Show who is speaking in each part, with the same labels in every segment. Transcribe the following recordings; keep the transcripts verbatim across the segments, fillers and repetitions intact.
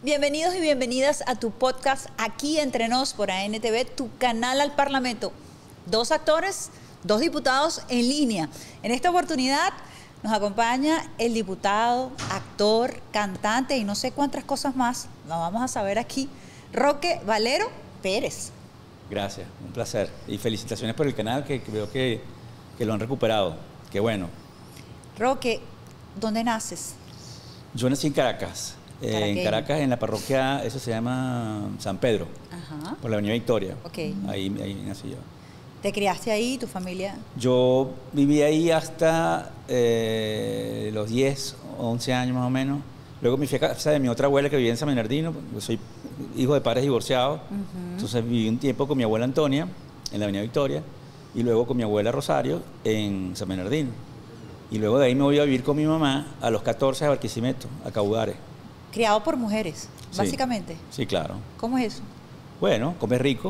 Speaker 1: Bienvenidos y bienvenidas a tu podcast Aquí Entre Nos por A N T V, tu canal al Parlamento. Dos actores, dos diputados en línea. En esta oportunidad nos acompaña el diputado, actor, cantante y no sé cuántas cosas más. Lo vamos a saber aquí. Roque Valero Pérez.
Speaker 2: Gracias, un placer. Y felicitaciones por el canal, que, que veo que, que lo han recuperado. Qué bueno.
Speaker 1: Roque, ¿dónde naces?
Speaker 2: Yo nací en Caracas. Eh, en Caracas, en la parroquia, eso se llama San Pedro,
Speaker 1: Ajá.
Speaker 2: por la Avenida Victoria.
Speaker 1: Okay.
Speaker 2: Ahí, ahí nací yo.
Speaker 1: ¿Te criaste ahí, tu familia?
Speaker 2: Yo viví ahí hasta eh, los diez, once años más o menos. Luego me fui a casa de mi otra abuela que vivía en San Bernardino. Yo soy hijo de padres divorciados. Uh-huh. Entonces viví un tiempo con mi abuela Antonia en la Avenida Victoria y luego con mi abuela Rosario en San Bernardino. Y luego de ahí me voy a vivir con mi mamá a los catorce a Barquisimeto, a Caudares.
Speaker 1: Criado por mujeres,
Speaker 2: sí,
Speaker 1: básicamente.
Speaker 2: Sí, claro.
Speaker 1: ¿Cómo es eso?
Speaker 2: Bueno, comes rico.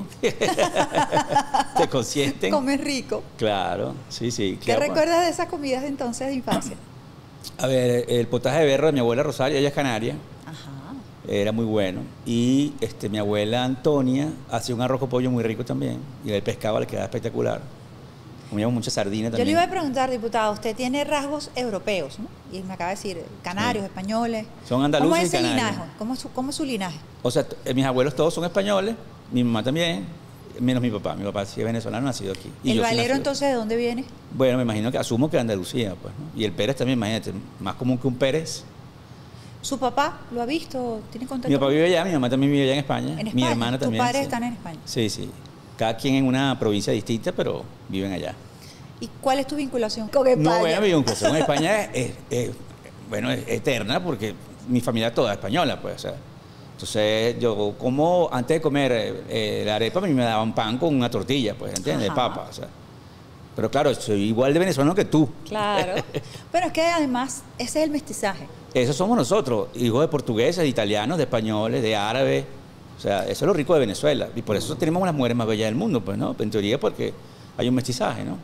Speaker 2: Te consienten.
Speaker 1: Comes rico.
Speaker 2: Claro, sí, sí.
Speaker 1: ¿Qué
Speaker 2: claro,
Speaker 1: recuerdas de esas comidas de entonces de infancia?
Speaker 2: A ver, el potaje de berro de mi abuela Rosario, ella es canaria.
Speaker 1: Ajá.
Speaker 2: Era muy bueno. Y este, mi abuela Antonia hacía un arroz con pollo muy rico también. Y el pescado le quedaba espectacular. Comíamos mucha sardina también.
Speaker 1: Yo le iba a preguntar, diputado, usted tiene rasgos europeos, ¿no? Y me acaba de decir, canarios, sí. Españoles.
Speaker 2: Son andaluces
Speaker 1: ¿Cómo es ese
Speaker 2: y canarios.
Speaker 1: linaje? ¿Cómo es, su, ¿Cómo es su linaje?
Speaker 2: O sea, mis abuelos todos son españoles, mi mamá también, menos mi papá. Mi papá sí es venezolano, nacido aquí. Y
Speaker 1: ¿El
Speaker 2: yo
Speaker 1: Valero
Speaker 2: sí
Speaker 1: entonces de dónde viene?
Speaker 2: Bueno, me imagino que, asumo que de Andalucía, pues, ¿no? Y el Pérez también, imagínate, más común que un Pérez.
Speaker 1: ¿Su papá lo ha visto? ¿Tiene contacto?
Speaker 2: Mi papá vive allá, mi mamá también vive allá en España.
Speaker 1: ¿En España?
Speaker 2: Mi hermana también.
Speaker 1: ¿Tus padres
Speaker 2: sí.
Speaker 1: están en España?
Speaker 2: Sí, sí. Cada quien en una provincia distinta, pero viven allá.
Speaker 1: ¿Y cuál es tu vinculación con España?
Speaker 2: No, bueno, mi vinculación con España es, es, es, bueno, es eterna porque mi familia toda es española, pues, o sea. Entonces, yo como antes de comer eh, la arepa, a mí me daban pan con una tortilla, pues, ¿entiendes? Ajá. De papa, o sea. Pero claro, soy igual de venezolano que tú.
Speaker 1: Claro. Pero es que además, ese es el mestizaje.
Speaker 2: Eso somos nosotros, hijos de portugueses, de italianos, de españoles, de árabes. O sea, eso es lo rico de Venezuela. Y por eso tenemos las mujeres más bellas del mundo, pues, ¿no? En teoría, porque hay un mestizaje, ¿no?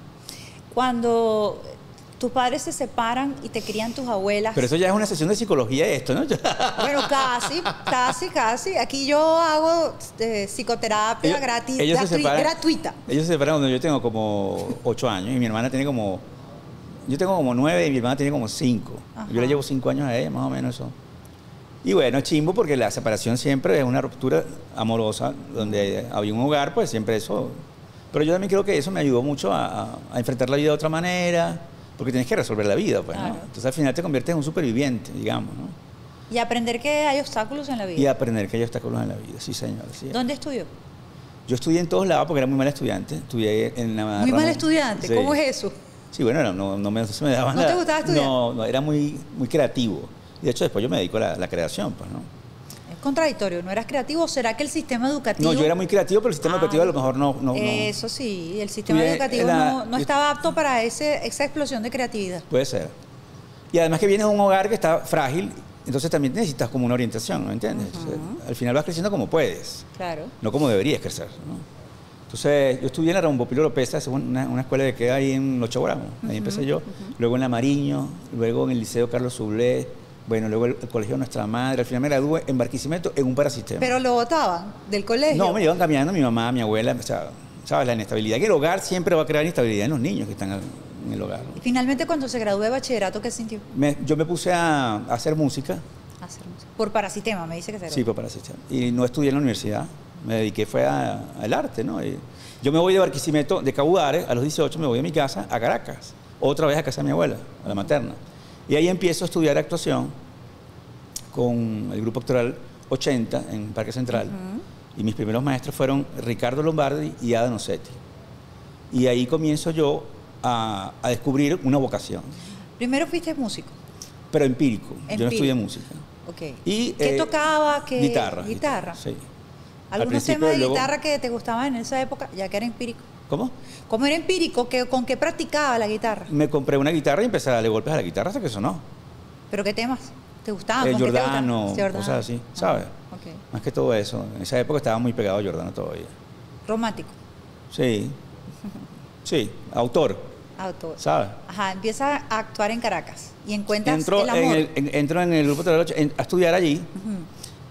Speaker 1: Cuando tus padres se separan y te crían tus abuelas.
Speaker 2: Pero eso ya es una sesión de psicología esto, ¿no?
Speaker 1: Bueno, casi, casi, casi. Aquí yo hago eh, psicoterapia
Speaker 2: ellos,
Speaker 1: gratis,
Speaker 2: ellos
Speaker 1: gratu
Speaker 2: se separan,
Speaker 1: gratuita.
Speaker 2: Ellos se separan cuando yo tengo como ocho años y mi hermana tiene como... Yo tengo como nueve y mi hermana tiene como cinco. Ajá. Yo le llevo cinco años a ella, más o menos eso. Y bueno, es chimbo porque la separación siempre es una ruptura amorosa, donde había un hogar, pues siempre eso... Pero yo también creo que eso me ayudó mucho a, a enfrentar la vida de otra manera, porque tienes que resolver la vida, pues, claro. ¿no? Entonces al final te conviertes en un superviviente, digamos, ¿no?
Speaker 1: Y aprender que hay obstáculos en la vida.
Speaker 2: Y aprender que hay obstáculos en la vida, sí, señor. Sí.
Speaker 1: ¿Dónde estudió?
Speaker 2: Yo estudié en todos lados porque era muy mal estudiante. Estudié en la...
Speaker 1: ¿Muy mal estudiante? Sí. ¿Cómo es eso?
Speaker 2: Sí, bueno, no, no, no me, no se me daba
Speaker 1: ¿No
Speaker 2: nada.
Speaker 1: te gustaba estudiar?
Speaker 2: No, no, era muy, muy creativo. Y de hecho después yo me dedico a la, la creación, pues, ¿no?
Speaker 1: Es contradictorio, ¿no eras creativo? ¿O será que el sistema educativo...?
Speaker 2: No, yo era muy creativo, pero el sistema ah, educativo a lo mejor no... no
Speaker 1: eso sí, el sistema
Speaker 2: Tuve,
Speaker 1: educativo
Speaker 2: la,
Speaker 1: no, no estaba apto para ese, esa explosión de creatividad.
Speaker 2: Puede ser. Y además que vienes de un hogar que está frágil, entonces también necesitas como una orientación, ¿no entiendes? Uh-huh. Entonces, al final vas creciendo como puedes.
Speaker 1: Claro.
Speaker 2: No como deberías crecer, ¿no? Entonces, yo estudié en la Ramón Popilo López, una, una escuela que queda ahí en Los Chaguaramos. Ahí uh-huh, empecé yo. Uh-huh. Luego en La Mariño, luego en el Liceo Carlos Sublé. Bueno, luego el, el Colegio Nuestra Madre. Al final me gradué en Barquisimeto en un parasistema.
Speaker 1: ¿Pero lo botaban del colegio?
Speaker 2: No, me llevan caminando mi mamá, mi abuela. O sea, ¿sabes? La inestabilidad. Que el hogar siempre va a crear inestabilidad en los niños que están en el hogar, ¿no?
Speaker 1: Y finalmente, cuando se graduó de bachillerato, ¿qué sintió?
Speaker 2: Me, yo me puse a, a hacer música.
Speaker 1: A hacer música. Por parasistema, me dice que se graduó.
Speaker 2: Sí, por parasistema. Y no estudié en la universidad. Me dediqué fue al arte, ¿no? Y yo me voy de Barquisimeto, de Caudares, a los dieciocho me voy a mi casa, a Caracas. Otra vez a casa de mi abuela, a la materna. Y ahí empiezo a estudiar actuación con el grupo actoral ochenta en Parque Central. Uh-huh. Y mis primeros maestros fueron Ricardo Lombardi y Ada Nocetti. Y ahí comienzo yo a, a descubrir una vocación.
Speaker 1: Primero fuiste músico.
Speaker 2: Pero empírico. empírico. Yo no estudié música.
Speaker 1: Okay.
Speaker 2: Y,
Speaker 1: ¿Qué eh, tocaba? ¿Qué?
Speaker 2: Guitarra.
Speaker 1: Guitarra.
Speaker 2: Sí.
Speaker 1: ¿Algunos temas de luego... guitarra que te gustaban en esa época, ya que era empírico?
Speaker 2: ¿Cómo?
Speaker 1: ¿Cómo era empírico? ¿Qué, ¿Con qué practicaba la guitarra?
Speaker 2: Me compré una guitarra y empecé a darle golpes a la guitarra hasta que sonó.
Speaker 1: ¿Pero qué temas te gustaban?
Speaker 2: Eh, Giordano,
Speaker 1: te Giordano,
Speaker 2: cosas así, ¿sabes?
Speaker 1: Ah, okay.
Speaker 2: Más que todo eso. En esa época estaba muy pegado a Giordano todavía.
Speaker 1: ¿Romántico?
Speaker 2: Sí. Sí, autor.
Speaker 1: Autor.
Speaker 2: ¿Sabes?
Speaker 1: Ajá, empieza a actuar en Caracas y encuentras
Speaker 2: entro
Speaker 1: el amor.
Speaker 2: En el, en, entro en el grupo de la noche a estudiar allí. Uh-huh.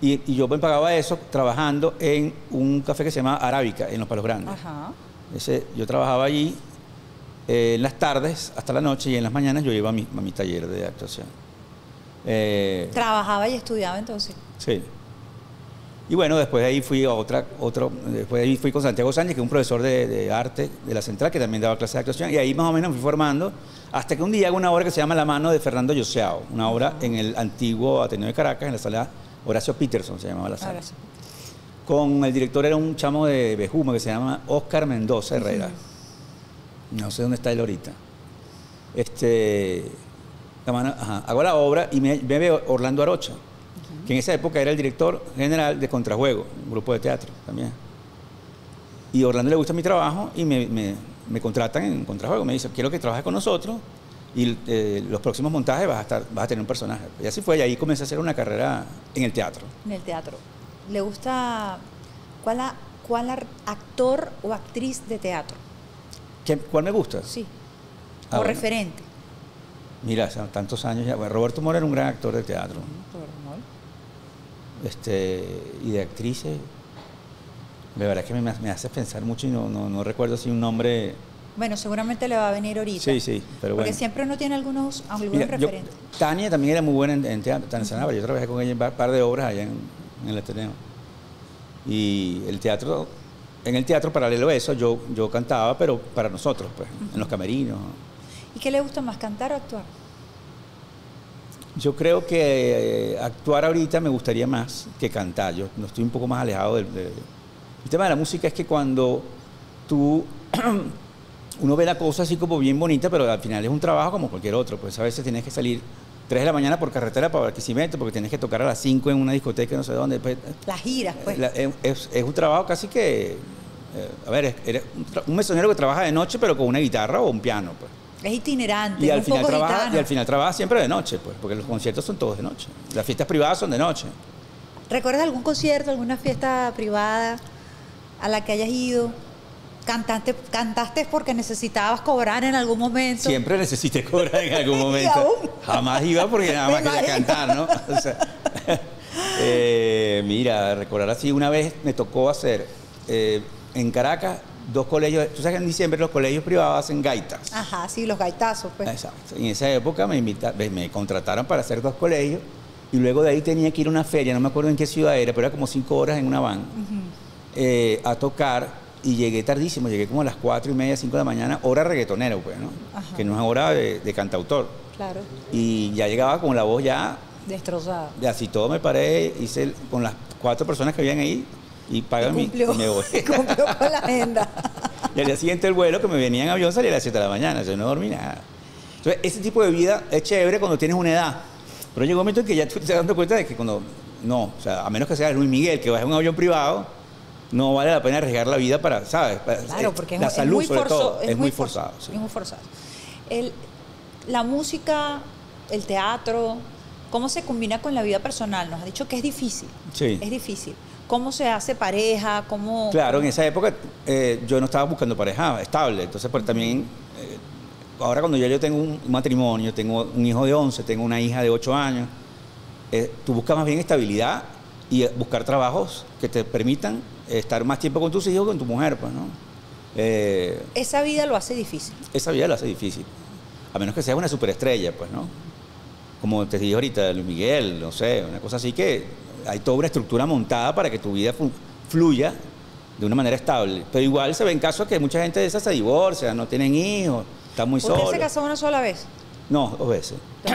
Speaker 2: Y, y yo me pagaba eso trabajando en un café que se llama Arábica, en Los Palos Grandes.
Speaker 1: Ajá.
Speaker 2: Ese, yo trabajaba allí eh, en las tardes hasta la noche y en las mañanas yo iba a mi, a mi taller de actuación. Eh,
Speaker 1: Trabajaba y estudiaba entonces.
Speaker 2: sí. Y bueno, después de ahí fui a otra, otro, después de ahí fui con Santiago Sánchez, que es un profesor de, de arte de la Central, que también daba clases de actuación, y ahí más o menos me fui formando, hasta que un día hago una obra que se llama La mano de Fernando Yoseao, una obra en el antiguo Ateneo de Caracas, en la sala Horacio Peterson, se llamaba la sala.
Speaker 1: Ahora sí.
Speaker 2: Con el director era un chamo de Bejuma que se llama Oscar Mendoza Herrera. Uh-huh. No sé dónde está él ahorita. Este, la mano, ajá, hago la obra y me, me ve Orlando Arocha, uh-huh, que en esa época era el director general de Contrajuego, un grupo de teatro también. Y a Orlando le gusta mi trabajo y me, me, me contratan en Contrajuego. Me dice, quiero que trabajes con nosotros y eh, los próximos montajes vas a, estar, vas a tener un personaje. Y así fue, y ahí comencé a hacer una carrera en el teatro.
Speaker 1: En el teatro. ¿Le gusta cuál, a, cuál actor o actriz de teatro?
Speaker 2: ¿Qué, ¿Cuál me gusta?
Speaker 1: Sí.
Speaker 2: Ah,
Speaker 1: o
Speaker 2: bueno.
Speaker 1: referente.
Speaker 2: Mira, hace tantos años ya. Bueno, Roberto Mora era un gran actor de teatro.
Speaker 1: Roberto Mora.
Speaker 2: Este, y de actrices, de verdad que me, me hace pensar mucho y no, no, no recuerdo si un nombre.
Speaker 1: Bueno, seguramente le va a venir ahorita.
Speaker 2: Sí, sí, pero
Speaker 1: Porque
Speaker 2: bueno.
Speaker 1: siempre uno tiene algunos, algunos
Speaker 2: Mira,
Speaker 1: referentes.
Speaker 2: Yo, Tania también era muy buena en, en teatro, Tania Sanabria. Yo trabajé con ella en un par de obras allá en, en el Ateneo. Y el teatro, en el teatro paralelo a eso, yo, yo cantaba, pero para nosotros, pues, uh-huh, en los camerinos.
Speaker 1: ¿Y qué le gusta más, cantar o actuar?
Speaker 2: Yo creo que eh, actuar ahorita me gustaría más que cantar. Yo no estoy un poco más alejado del... De, el tema de la música es que cuando tú... uno ve la cosa así como bien bonita, pero al final es un trabajo como cualquier otro. Pues a veces tienes que salir tres de la mañana por carretera para Barquisimeto, porque tienes que tocar a las cinco en una discoteca no sé dónde. Pues,
Speaker 1: las giras, pues.
Speaker 2: La, es, es un trabajo casi que... Eh, a ver, es, eres un, un mesonero que trabaja de noche, pero con una guitarra o un piano, pues.
Speaker 1: Es itinerante,
Speaker 2: y al
Speaker 1: un
Speaker 2: final
Speaker 1: poco
Speaker 2: trabaja
Speaker 1: gitano.
Speaker 2: Y al final trabaja siempre de noche, pues, porque los conciertos son todos de noche. Las fiestas privadas son de noche.
Speaker 1: ¿Recuerdas algún concierto, alguna fiesta privada a la que hayas ido? ¿Cantaste, cantaste porque necesitabas cobrar en algún momento?
Speaker 2: Siempre necesité cobrar en algún momento. Jamás iba porque nada más quería cantar, ¿no? O sea, eh, mira, recordar así, una vez me tocó hacer eh, en Caracas dos colegios. Tú sabes que en diciembre los colegios privados hacen gaitas.
Speaker 1: Ajá, sí, los gaitazos, pues.
Speaker 2: Exacto. Y en esa época me, invita, me contrataron para hacer dos colegios y luego de ahí tenía que ir a una feria, no me acuerdo en qué ciudad era, pero era como cinco horas en una van, uh-huh, eh, a tocar. Y llegué tardísimo, llegué como a las cuatro y media, cinco de la mañana, hora reggaetonera, pues, ¿no? Ajá. Que no es hora de, de cantautor.
Speaker 1: Claro.
Speaker 2: Y ya llegaba con la voz ya...
Speaker 1: destrozada.
Speaker 2: Y así todo me paré, hice el, con las cuatro personas que habían ahí y pagan mi... Y me voy.
Speaker 1: Cumplió con la agenda.
Speaker 2: Y al día siguiente el vuelo que me venía en avión salía a las siete de la mañana, yo no dormí nada. Entonces, ese tipo de vida es chévere cuando tienes una edad. Pero llegó un momento en que ya tú te estás dando cuenta de que cuando... No, o sea, a menos que sea Luis Miguel, que vas en un avión privado... No vale la pena arriesgar la vida para, ¿sabes? Para,
Speaker 1: claro, porque
Speaker 2: la
Speaker 1: es,
Speaker 2: salud,
Speaker 1: es muy
Speaker 2: sobre
Speaker 1: forzo,
Speaker 2: todo,
Speaker 1: es,
Speaker 2: es
Speaker 1: muy
Speaker 2: muy forzado.
Speaker 1: forzo,
Speaker 2: Sí.
Speaker 1: Es muy forzado. El, la música, el teatro, ¿cómo se combina con la vida personal? Nos ha dicho que es difícil.
Speaker 2: Sí.
Speaker 1: Es difícil. ¿Cómo se hace pareja? ¿Cómo,
Speaker 2: claro,
Speaker 1: cómo?
Speaker 2: en esa época eh, yo no estaba buscando pareja estable. Entonces, pues también, eh, ahora cuando ya yo tengo un matrimonio, tengo un hijo de once, tengo una hija de ocho años, eh, tú buscas más bien estabilidad y buscar trabajos que te permitan estar más tiempo con tus hijos, con tu mujer, pues, ¿no? Eh,
Speaker 1: esa vida lo hace difícil.
Speaker 2: Esa vida lo hace difícil. A menos que seas una superestrella, pues, ¿no? Como te dije ahorita, Luis Miguel, no sé, una cosa así que hay toda una estructura montada para que tu vida fluya de una manera estable. Pero igual se ven casos que mucha gente de esas se divorcia, no tienen hijos, están muy solos.
Speaker 1: ¿Usted se casó una sola vez?
Speaker 2: No, dos veces.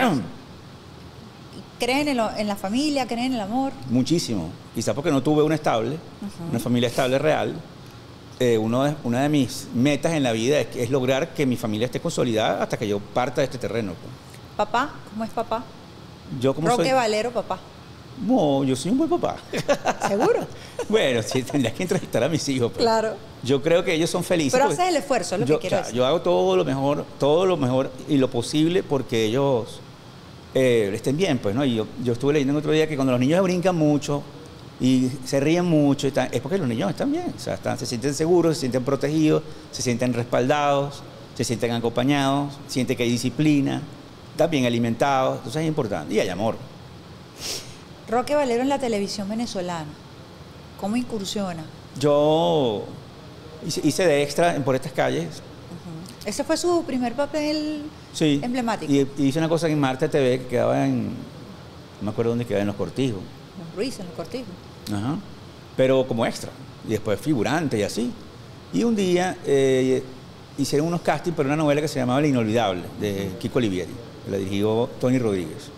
Speaker 1: ¿Creen en, lo, en la familia? ¿Creen en el amor?
Speaker 2: Muchísimo. Quizás porque no tuve una estable, uh-huh, una familia estable real. Eh, uno de, una de mis metas en la vida es, es lograr que mi familia esté consolidada hasta que yo parta de este terreno. Pues.
Speaker 1: ¿Papá? ¿Cómo es papá?
Speaker 2: Yo como
Speaker 1: Roque
Speaker 2: soy...
Speaker 1: Valero, papá.
Speaker 2: No, yo soy un buen papá.
Speaker 1: ¿Seguro?
Speaker 2: Bueno, sí, tendrías que entrevistar a mis hijos. Pues.
Speaker 1: Claro.
Speaker 2: Yo creo que ellos son felices.
Speaker 1: Pero haces el esfuerzo, es lo
Speaker 2: yo,
Speaker 1: que quiero
Speaker 2: o sea,
Speaker 1: decir.
Speaker 2: Yo hago todo lo mejor, todo lo mejor y lo posible porque ellos eh, estén bien, pues, ¿no? Y yo, yo estuve leyendo en otro día que cuando los niños brincan mucho y se ríen mucho, están, es porque los niños están bien. O sea, están, se sienten seguros, se sienten protegidos, se sienten respaldados, se sienten acompañados, sienten que hay disciplina, están bien alimentados. Entonces es importante. Y hay amor.
Speaker 1: Roque Valero en la televisión venezolana. ¿Cómo incursiona?
Speaker 2: Yo hice, hice de extra en Por Estas Calles.
Speaker 1: Uh-huh. ¿Ese fue su primer papel
Speaker 2: sí,
Speaker 1: emblemático?
Speaker 2: Y, y hice una cosa en Marte T V que quedaba en, no me acuerdo dónde quedaba, en Los Cortijos.
Speaker 1: Los Ruiz, en Los Cortijos.
Speaker 2: Ajá. Pero como extra. Y después figurante y así. Y un día eh, hicieron unos castings para una novela que se llamaba El Inolvidable, de Kiko Olivieri, que la dirigió Tony Rodríguez.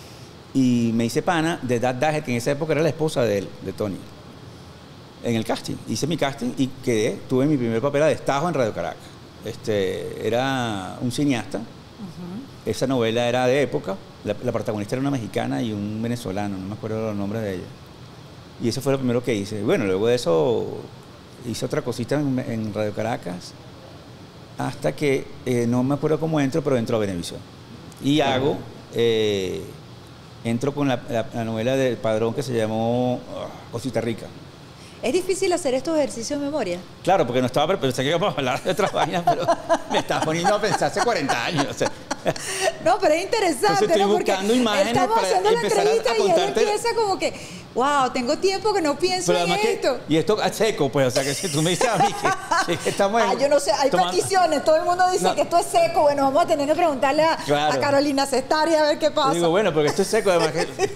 Speaker 2: Y me hice pana de Dad Dager, que en esa época era la esposa de él, de Tony, en el casting. Hice mi casting y quedé, tuve mi primer papel a destajo en Radio Caracas. Este, era un cineasta. Uh-huh. Esa novela era de época. La, la protagonista era una mexicana y un venezolano, no me acuerdo los nombres de ella. Y eso fue lo primero que hice. Bueno, luego de eso hice otra cosita en, en Radio Caracas, hasta que, eh, no me acuerdo cómo entro, pero entro a Venevisión. Y hago... Eh, entro con la, la, la novela del Padrón que se llamó uh, Cosita Rica.
Speaker 1: ¿Es difícil hacer estos ejercicios de memoria?
Speaker 2: Claro, porque no estaba, pensé que íbamos a hablar de otras vainas, pero me estaba poniendo a pensar hace cuarenta años. O sea.
Speaker 1: No, pero es interesante.
Speaker 2: Entonces estoy
Speaker 1: ¿no?
Speaker 2: buscando imágenes
Speaker 1: estamos
Speaker 2: para
Speaker 1: haciendo la
Speaker 2: empezar
Speaker 1: entrevista
Speaker 2: a, a
Speaker 1: y él
Speaker 2: contarte.
Speaker 1: empieza como que, wow, tengo tiempo que no pienso
Speaker 2: Pero
Speaker 1: en esto.
Speaker 2: Que, y esto es seco, pues, o sea, que si tú me dices a mí que, que estamos en,
Speaker 1: ah, yo no sé, hay
Speaker 2: tomando...
Speaker 1: peticiones, todo el mundo dice no. que esto es seco. Bueno, vamos a tener que preguntarle a, claro. a Carolina Cestari a ver qué pasa.
Speaker 2: Yo digo, bueno, porque esto es seco, además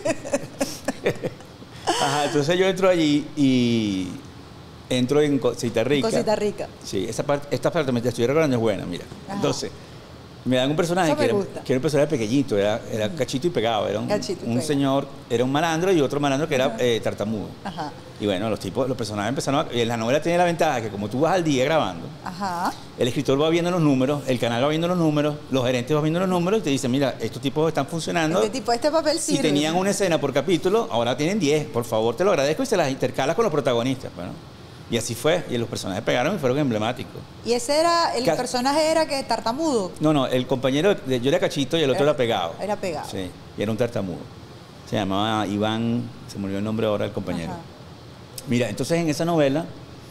Speaker 2: que... Ajá, entonces yo entro allí y... entro en Cosita Rica.
Speaker 1: Cosita Rica.
Speaker 2: Sí, esa parte, esta parte me estoy recordando es buena, mira. Ajá. Entonces, me dan un personaje que era, que era un personaje pequeñito, era, era uh-huh. cachito y pegado. Era un, un señor, era un malandro y otro malandro que era uh-huh. eh, tartamudo. Ajá. Y bueno, los tipos, los personajes empezaron a... Y en la novela tiene la ventaja que como tú vas al día grabando, Ajá. el escritor va viendo los números, el canal va viendo los números, los gerentes van viendo los números y te dicen, mira, estos tipos están funcionando.
Speaker 1: Este tipo, este papel sirve.
Speaker 2: Si tenían una escena por capítulo, ahora tienen diez. Por favor, te lo agradezco y se las intercalas con los protagonistas. Bueno, y así fue, y los personajes pegaron y fueron emblemáticos.
Speaker 1: ¿Y ese era, el Ca personaje era que tartamudo?
Speaker 2: No, no, el compañero, de, yo era cachito y el otro era, era pegado.
Speaker 1: Era pegado.
Speaker 2: Sí, y era un tartamudo. Se llamaba Iván, se me olvidó el nombre ahora del compañero. Ajá. Mira, entonces en esa novela,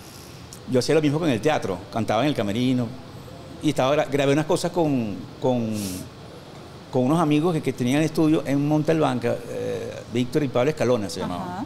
Speaker 2: yo hacía lo mismo con el teatro, cantaba en el camerino, y estaba, grabé unas cosas con, con, con unos amigos que, que tenían el estudio en Montalbanca, eh, Víctor y Pablo Escalona se llamaban. Ajá.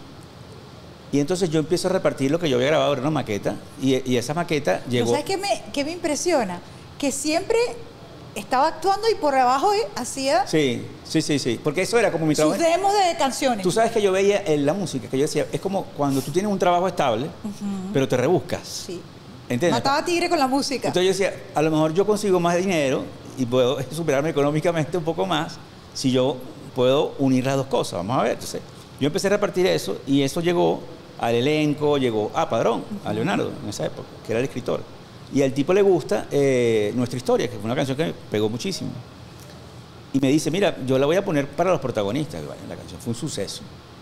Speaker 2: Y entonces yo empiezo a repartir lo que yo había grabado, era una maqueta, y, y esa maqueta llegó...
Speaker 1: ¿Sabes qué me, qué me impresiona? Que siempre estaba actuando y por abajo hacía...
Speaker 2: Sí, sí, sí, sí, porque eso era como mi trabajo...
Speaker 1: Sus demos de canciones.
Speaker 2: Tú sabes que yo veía en la música, que yo decía, es como cuando tú tienes un trabajo estable, uh-huh. pero te rebuscas.
Speaker 1: Sí.
Speaker 2: ¿Entiendes?
Speaker 1: Mataba tigre con la música.
Speaker 2: Entonces yo decía, a lo mejor yo consigo más dinero y puedo superarme económicamente un poco más si yo puedo unir las dos cosas. Vamos a ver, entonces... Yo empecé a repartir eso y eso llegó al elenco, llegó a Padrón, uh-huh. a Leonardo en esa época, que era el escritor. Y al tipo le gusta eh, Nuestra Historia, que fue una canción que me pegó muchísimo. Y me dice, mira, yo la voy a poner para los protagonistas. La canción fue un suceso.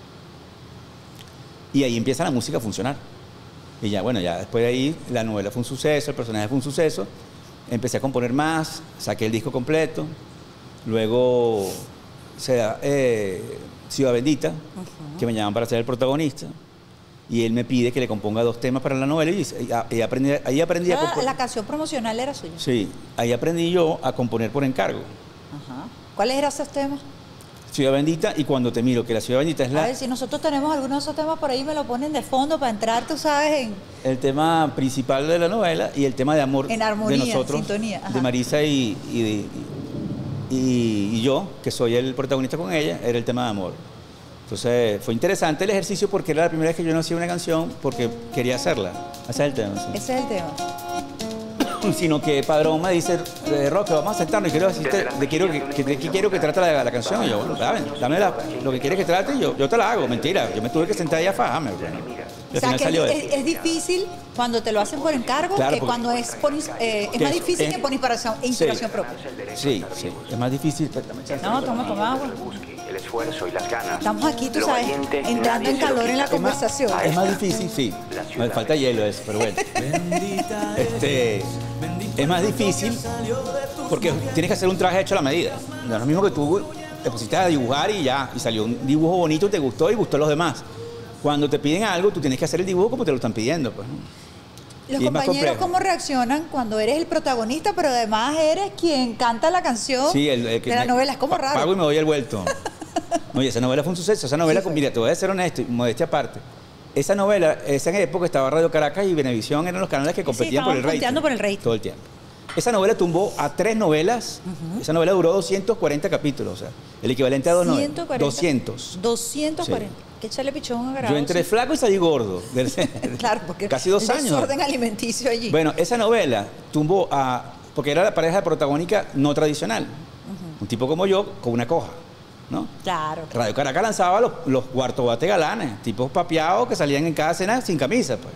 Speaker 2: Y ahí empieza la música a funcionar. Y ya, bueno, ya después de ahí la novela fue un suceso, el personaje fue un suceso. Empecé a componer más, saqué el disco completo. Luego se da eh, Ciudad Bendita, uh-huh. que me llaman para ser el protagonista. Y él me pide que le componga dos temas para la novela y, y, y aprendí, ahí aprendí
Speaker 1: la,
Speaker 2: a componer.
Speaker 1: La canción promocional era suya.
Speaker 2: Sí, ahí aprendí yo a componer por encargo.
Speaker 1: Ajá. ¿Cuáles eran esos temas?
Speaker 2: Ciudad Bendita y Cuando Te Miro, que la Ciudad Bendita es la...
Speaker 1: A ver, si nosotros tenemos algunos de esos temas por ahí, me lo ponen de fondo para entrar, tú sabes, en...
Speaker 2: El tema principal de la novela y el tema de amor
Speaker 1: en armonía,
Speaker 2: de nosotros,
Speaker 1: en sintonía. Ajá.
Speaker 2: De Marisa y, y, y, y yo, que soy el protagonista con ella, era el tema de amor. Entonces fue interesante el ejercicio porque era la primera vez que yo no hacía una canción porque quería hacerla. Ese es el tema. Sí.
Speaker 1: Ese es el tema.
Speaker 2: Sino que Padrón me dice, Roque, vamos a sentarnos y quiero decirte de quiero que, que, que quiero que trate la, la canción. Y yo, bueno, dame, dame la, lo que quieres que trate y yo, yo te la hago. Mentira, yo me tuve que sentar ahí a fajarme. Bueno.
Speaker 1: O sea, que es, es difícil cuando te lo hacen por encargo, claro, que cuando es por, eh, es más difícil es, que por inspiración, inspiración
Speaker 2: sí,
Speaker 1: propia.
Speaker 2: Sí, sí, es más difícil.
Speaker 1: No, toma, toma agua.
Speaker 3: El esfuerzo y las ganas.
Speaker 1: Estamos aquí, tú sabes, entrando en calor en la conversación.
Speaker 2: Es más, es más difícil, sí. Me falta hielo eso, pero bueno. este, es más difícil porque tienes que hacer un traje hecho a la medida. No es lo mismo que tú te pusiste a dibujar y ya, y salió un dibujo bonito, te gustó y gustó a los demás. Cuando te piden algo, tú tienes que hacer el dibujo como te lo están pidiendo. Pues.
Speaker 1: Los y compañeros, ¿cómo reaccionan cuando eres el protagonista, pero además eres quien canta la canción
Speaker 2: sí, el, el que
Speaker 1: de la
Speaker 2: me,
Speaker 1: novela? Es como
Speaker 2: pa
Speaker 1: raro.
Speaker 2: Pago y me doy el vuelto. No, y esa novela fue un suceso. Esa novela,
Speaker 1: Sí, fue.
Speaker 2: mira, te voy a ser honesto, y modestia aparte. Esa novela, esa en época estaba Radio Caracas y Venevisión eran los canales que
Speaker 1: Sí,
Speaker 2: competían por el
Speaker 1: estaban
Speaker 2: rating.
Speaker 1: punteando por el rating.
Speaker 2: Todo el tiempo. Esa novela tumbó a tres novelas. Esa novela duró doscientos cuarenta capítulos, o sea, el equivalente a dos novelas.
Speaker 1: ciento cuarenta.
Speaker 2: doscientos.
Speaker 1: doscientos cuarenta.
Speaker 2: Sí.
Speaker 1: Que echarle pichón a
Speaker 2: Yo entré flaco y salí gordo.
Speaker 1: Claro, porque
Speaker 2: Casi dos
Speaker 1: el
Speaker 2: años.
Speaker 1: desorden alimenticio allí.
Speaker 2: Bueno, esa novela tumbó a... Porque era la pareja protagónica no tradicional. Un tipo como yo con una coja, ¿no?
Speaker 1: Claro.
Speaker 2: Radio Caracas lanzaba los, los cuartos bate galanes, tipos papeados que salían en cada escena sin camisa, pues.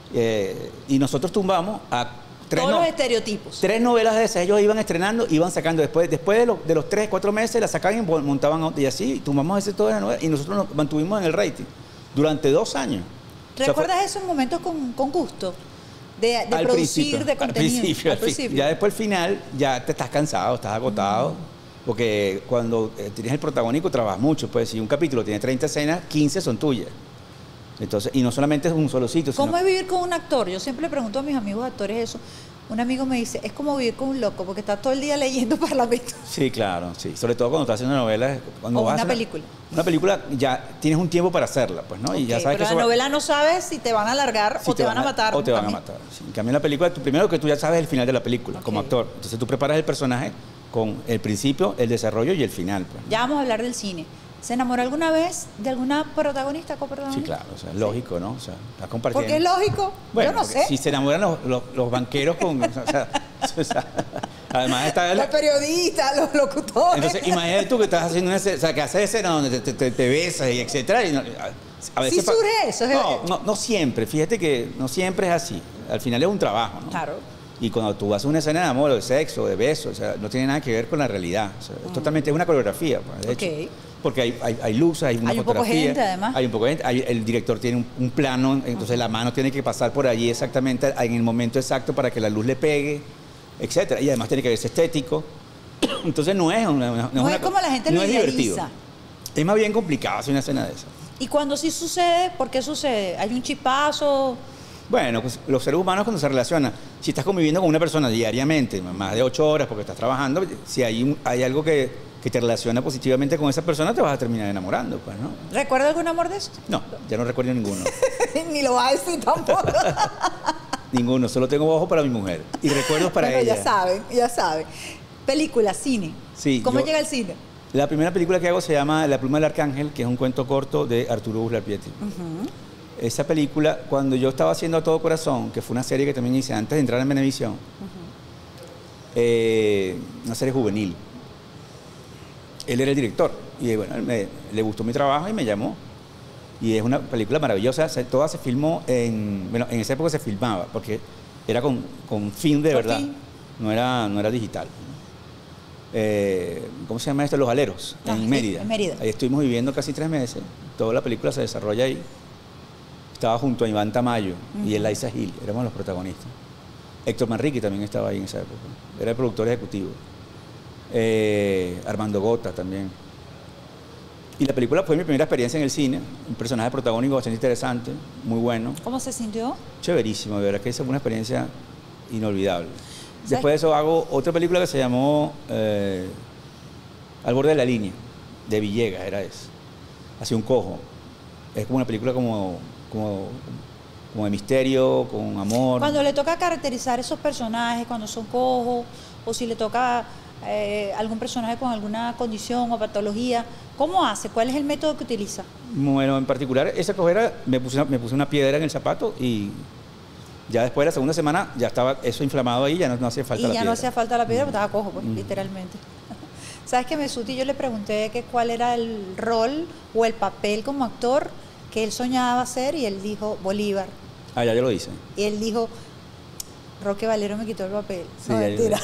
Speaker 2: Eh, y nosotros tumbamos a tres,
Speaker 1: Todos
Speaker 2: no-
Speaker 1: los estereotipos.
Speaker 2: tres novelas de esas. Ellos iban estrenando, iban sacando después, después de, los, de los tres, cuatro meses, las sacaban y montaban otra, y así tumbamos ese todas las novelas y nosotros nos mantuvimos en el rating durante dos años. O sea, fue-
Speaker 1: ¿Recuerdas esos momentos con, con gusto? De, de
Speaker 2: al
Speaker 1: producir,
Speaker 2: principio,
Speaker 1: de
Speaker 2: al
Speaker 1: contenido.
Speaker 2: principio,
Speaker 1: Al
Speaker 2: al fin-
Speaker 1: principio.
Speaker 2: Ya después al final ya te estás cansado, estás agotado. Porque cuando eh, tienes el protagónico trabajas mucho. Pues si un capítulo tiene treinta escenas, quince son tuyas. Entonces, y no solamente es un solo sitio.
Speaker 1: ¿Cómo
Speaker 2: sino-
Speaker 1: es vivir con un actor? Yo siempre le pregunto a mis amigos actores eso. Un amigo me dice, es como vivir con un loco, porque está todo el día leyendo parlamento.
Speaker 2: Sí, claro, sí. Sobre todo cuando estás haciendo novelas. Cuando
Speaker 1: O
Speaker 2: vas a
Speaker 1: una
Speaker 2: hacer
Speaker 1: película.
Speaker 2: Una película ya tienes un tiempo para hacerla, pues, ¿no? Y ya
Speaker 1: Ok,
Speaker 2: sabes
Speaker 1: pero
Speaker 2: que
Speaker 1: la
Speaker 2: eso va-
Speaker 1: novela no sabes si te van a alargar
Speaker 2: si
Speaker 1: o te, van a matar.
Speaker 2: O te van a
Speaker 1: también.
Speaker 2: matar. Sí. En cambio, en la película, tú, primero que tú ya sabes el final de la película,
Speaker 1: Ok.
Speaker 2: como actor. Entonces tú preparas el personaje con el principio, el desarrollo y el final, pues.
Speaker 1: Ya vamos a hablar del cine. ¿Se enamoró alguna vez de alguna protagonista,
Speaker 2: Sí,
Speaker 1: coprotagonista?
Speaker 2: claro, o sea, es lógico, ¿no? O sea, estás compartiendo.
Speaker 1: Porque es lógico.
Speaker 2: Bueno,
Speaker 1: Yo no
Speaker 2: porque
Speaker 1: sé.
Speaker 2: si se enamoran los, los, los banqueros con... o sea, o sea, además está...
Speaker 1: Los periodistas, los locutores.
Speaker 2: Entonces, imagínate tú que estás haciendo una escena, o sea, que haces escena donde te, te, te- te besas y etcétera. Y no- a
Speaker 1: Sí
Speaker 2: pa-
Speaker 1: surge eso, es-
Speaker 2: No, no, no siempre. Fíjate que no siempre es así. Al final es un trabajo, ¿no?
Speaker 1: Claro.
Speaker 2: Y cuando tú haces una escena de amor, o de sexo, de beso, o sea, no tiene nada que ver con la realidad. O sea, es totalmente es una coreografía, pues, de
Speaker 1: Ok.
Speaker 2: hecho. Porque hay, hay, hay luces, hay una
Speaker 1: Hay un poco de
Speaker 2: fotografía,
Speaker 1: gente, además.
Speaker 2: Hay un poco de gente, hay- el director tiene un, un plano, entonces la mano tiene que pasar por allí exactamente en el momento exacto para que la luz le pegue, etcétera. Y además tiene que verse estético. Entonces no es una, una-
Speaker 1: No
Speaker 2: una
Speaker 1: es como la gente
Speaker 2: no
Speaker 1: lo
Speaker 2: es divertido.
Speaker 1: idealiza.
Speaker 2: Es más bien complicado hacer una escena de esa.
Speaker 1: Y cuando sí sucede, ¿por qué sucede? ¿Hay un chispazo?
Speaker 2: Bueno, pues los seres humanos cuando se relacionan, si estás conviviendo con una persona diariamente, más de ocho horas porque estás trabajando, si hay, un- hay algo que, que te relaciona positivamente con esa persona, te vas a terminar enamorando, pues, ¿no?
Speaker 1: ¿Recuerda algún amor de eso?
Speaker 2: No, ya no recuerdo ninguno.
Speaker 1: Ni lo va a decir tampoco.
Speaker 2: Ninguno, solo tengo ojos para mi mujer y recuerdos para
Speaker 1: Bueno,
Speaker 2: ella.
Speaker 1: ya saben, ya saben. Película, cine.
Speaker 2: Sí,
Speaker 1: ¿Cómo
Speaker 2: yo-
Speaker 1: llega el cine?
Speaker 2: La primera película que hago se llama La pluma del arcángel, que es un cuento corto de Arturo Uslar Pietri. Esa película, cuando yo estaba haciendo A Todo Corazón, que fue una serie que también hice antes de entrar en Venevisión, eh, una serie juvenil, él era el director y bueno, él me- le gustó mi trabajo y me llamó. Y es una película maravillosa, se- toda se filmó en, bueno, en esa época se filmaba, porque era con, con film de
Speaker 1: Con
Speaker 2: verdad,
Speaker 1: film.
Speaker 2: no era, no era digital. Eh, ¿Cómo se llama esto? Los Aleros,
Speaker 1: Ah,
Speaker 2: en
Speaker 1: sí,
Speaker 2: Mérida.
Speaker 1: en Mérida.
Speaker 2: Ahí estuvimos viviendo casi tres meses, toda la película se desarrolla ahí. Estaba junto a Iván Tamayo y Eliza Gil, éramos los protagonistas. Héctor Manrique también estaba ahí en esa época, era el productor ejecutivo. Eh, Armando Gota también. Y la película fue mi primera experiencia en el cine, un personaje protagónico bastante interesante, muy bueno,
Speaker 1: ¿Cómo se sintió?
Speaker 2: chéverísimo, de verdad que esa fue una experiencia inolvidable. Después de eso hago otra película que se llamó eh, Al borde de la línea, de Villegas, era eso. Así un cojo. Es como una película como, como, como de misterio, con amor.
Speaker 1: Cuando le toca caracterizar esos personajes, cuando son cojos, o si le toca eh, algún personaje con alguna condición o patología, ¿cómo hace? ¿Cuál es el método que utiliza?
Speaker 2: Bueno, en particular, esa cojera, me puse, una, me puse una piedra en el zapato y ya después de la segunda semana ya estaba eso inflamado ahí, ya no, no hacía falta
Speaker 1: Y
Speaker 2: la
Speaker 1: ya
Speaker 2: piedra.
Speaker 1: no hacía falta la piedra, porque estaba cojo, pues,
Speaker 2: Mm.
Speaker 1: literalmente. ¿Sabes que Mesuti yo le pregunté que cuál era el rol o el papel como actor que él soñaba hacer y él dijo Bolívar.
Speaker 2: Ah, ya yo lo hice.
Speaker 1: Y él dijo, Roque Valero me quitó el papel.
Speaker 2: Sí,
Speaker 1: no,
Speaker 2: ya-
Speaker 1: mentira.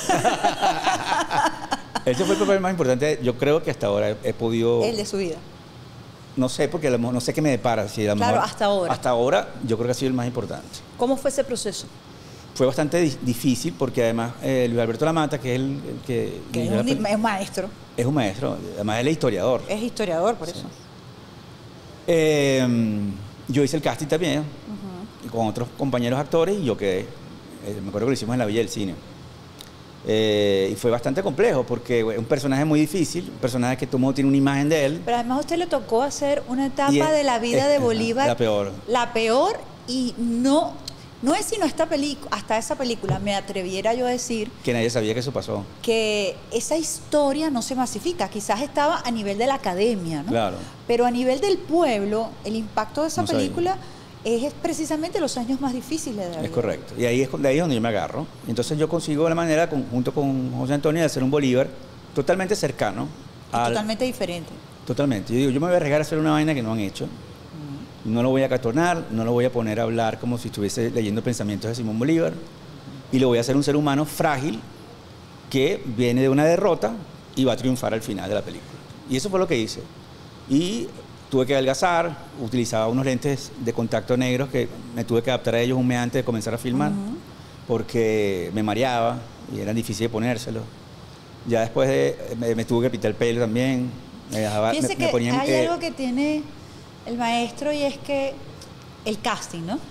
Speaker 2: Ese fue el papel más importante, yo creo que hasta ahora he, he podido...
Speaker 1: El de su vida.
Speaker 2: No sé, porque a lo mejor- no sé qué me depara. Si a lo
Speaker 1: Claro,
Speaker 2: mejor-
Speaker 1: hasta ahora.
Speaker 2: Hasta ahora yo creo que ha sido el más importante.
Speaker 1: ¿Cómo fue ese proceso?
Speaker 2: Fue bastante di- difícil porque además eh, Luis Alberto Lamata, que es el, el que...
Speaker 1: Que es
Speaker 2: dirigió la
Speaker 1: un,
Speaker 2: peli-
Speaker 1: es maestro,
Speaker 2: es un maestro, además él es historiador.
Speaker 1: es historiador, por eso.
Speaker 2: Eh, yo hice el casting también, con otros compañeros actores y yo quedé. Eh, me acuerdo que lo hicimos en la Villa del Cine. Eh, y fue bastante complejo porque es un personaje muy difícil, un personaje que todo el mundo tiene una imagen de él.
Speaker 1: Pero además a usted le tocó hacer una etapa
Speaker 2: Y es-
Speaker 1: de la vida
Speaker 2: es-
Speaker 1: de
Speaker 2: es
Speaker 1: Bolívar.
Speaker 2: la peor.
Speaker 1: La peor y no, no es sino esta película, hasta esa película, me atreviera yo a decir
Speaker 2: Que nadie sabía que eso pasó.
Speaker 1: que esa historia no se masifica. Quizás estaba a nivel de la academia, ¿no?
Speaker 2: Claro.
Speaker 1: Pero a nivel del pueblo, el impacto de esa
Speaker 2: No sabía.
Speaker 1: película es, es precisamente los años más difíciles de la vida.
Speaker 2: Es correcto. Y ahí es, de ahí es donde yo me agarro. Entonces yo consigo la manera, con- junto con José Antonio, de hacer un Bolívar totalmente cercano.
Speaker 1: Y
Speaker 2: al-
Speaker 1: totalmente diferente.
Speaker 2: Totalmente. Yo digo, yo me voy a arriesgar a hacer una vaina que no han hecho. No lo voy a catornar, no lo voy a poner a hablar como si estuviese leyendo pensamientos de Simón Bolívar. Y lo voy a hacer un ser humano frágil que viene de una derrota y va a triunfar al final de la película. Y eso fue lo que hice. Y tuve que adelgazar, utilizaba unos lentes de contacto negros que me tuve que adaptar a ellos un mes antes de comenzar a filmar,
Speaker 1: Ujú.
Speaker 2: porque me mareaba y era difícil de ponérselos. Ya después de, me, me tuve que pintar el pelo también. Me dejaba,
Speaker 1: Fíjense
Speaker 2: me-
Speaker 1: que
Speaker 2: me ponían,
Speaker 1: hay
Speaker 2: eh,
Speaker 1: algo que tiene el maestro y es que el casting, ¿no?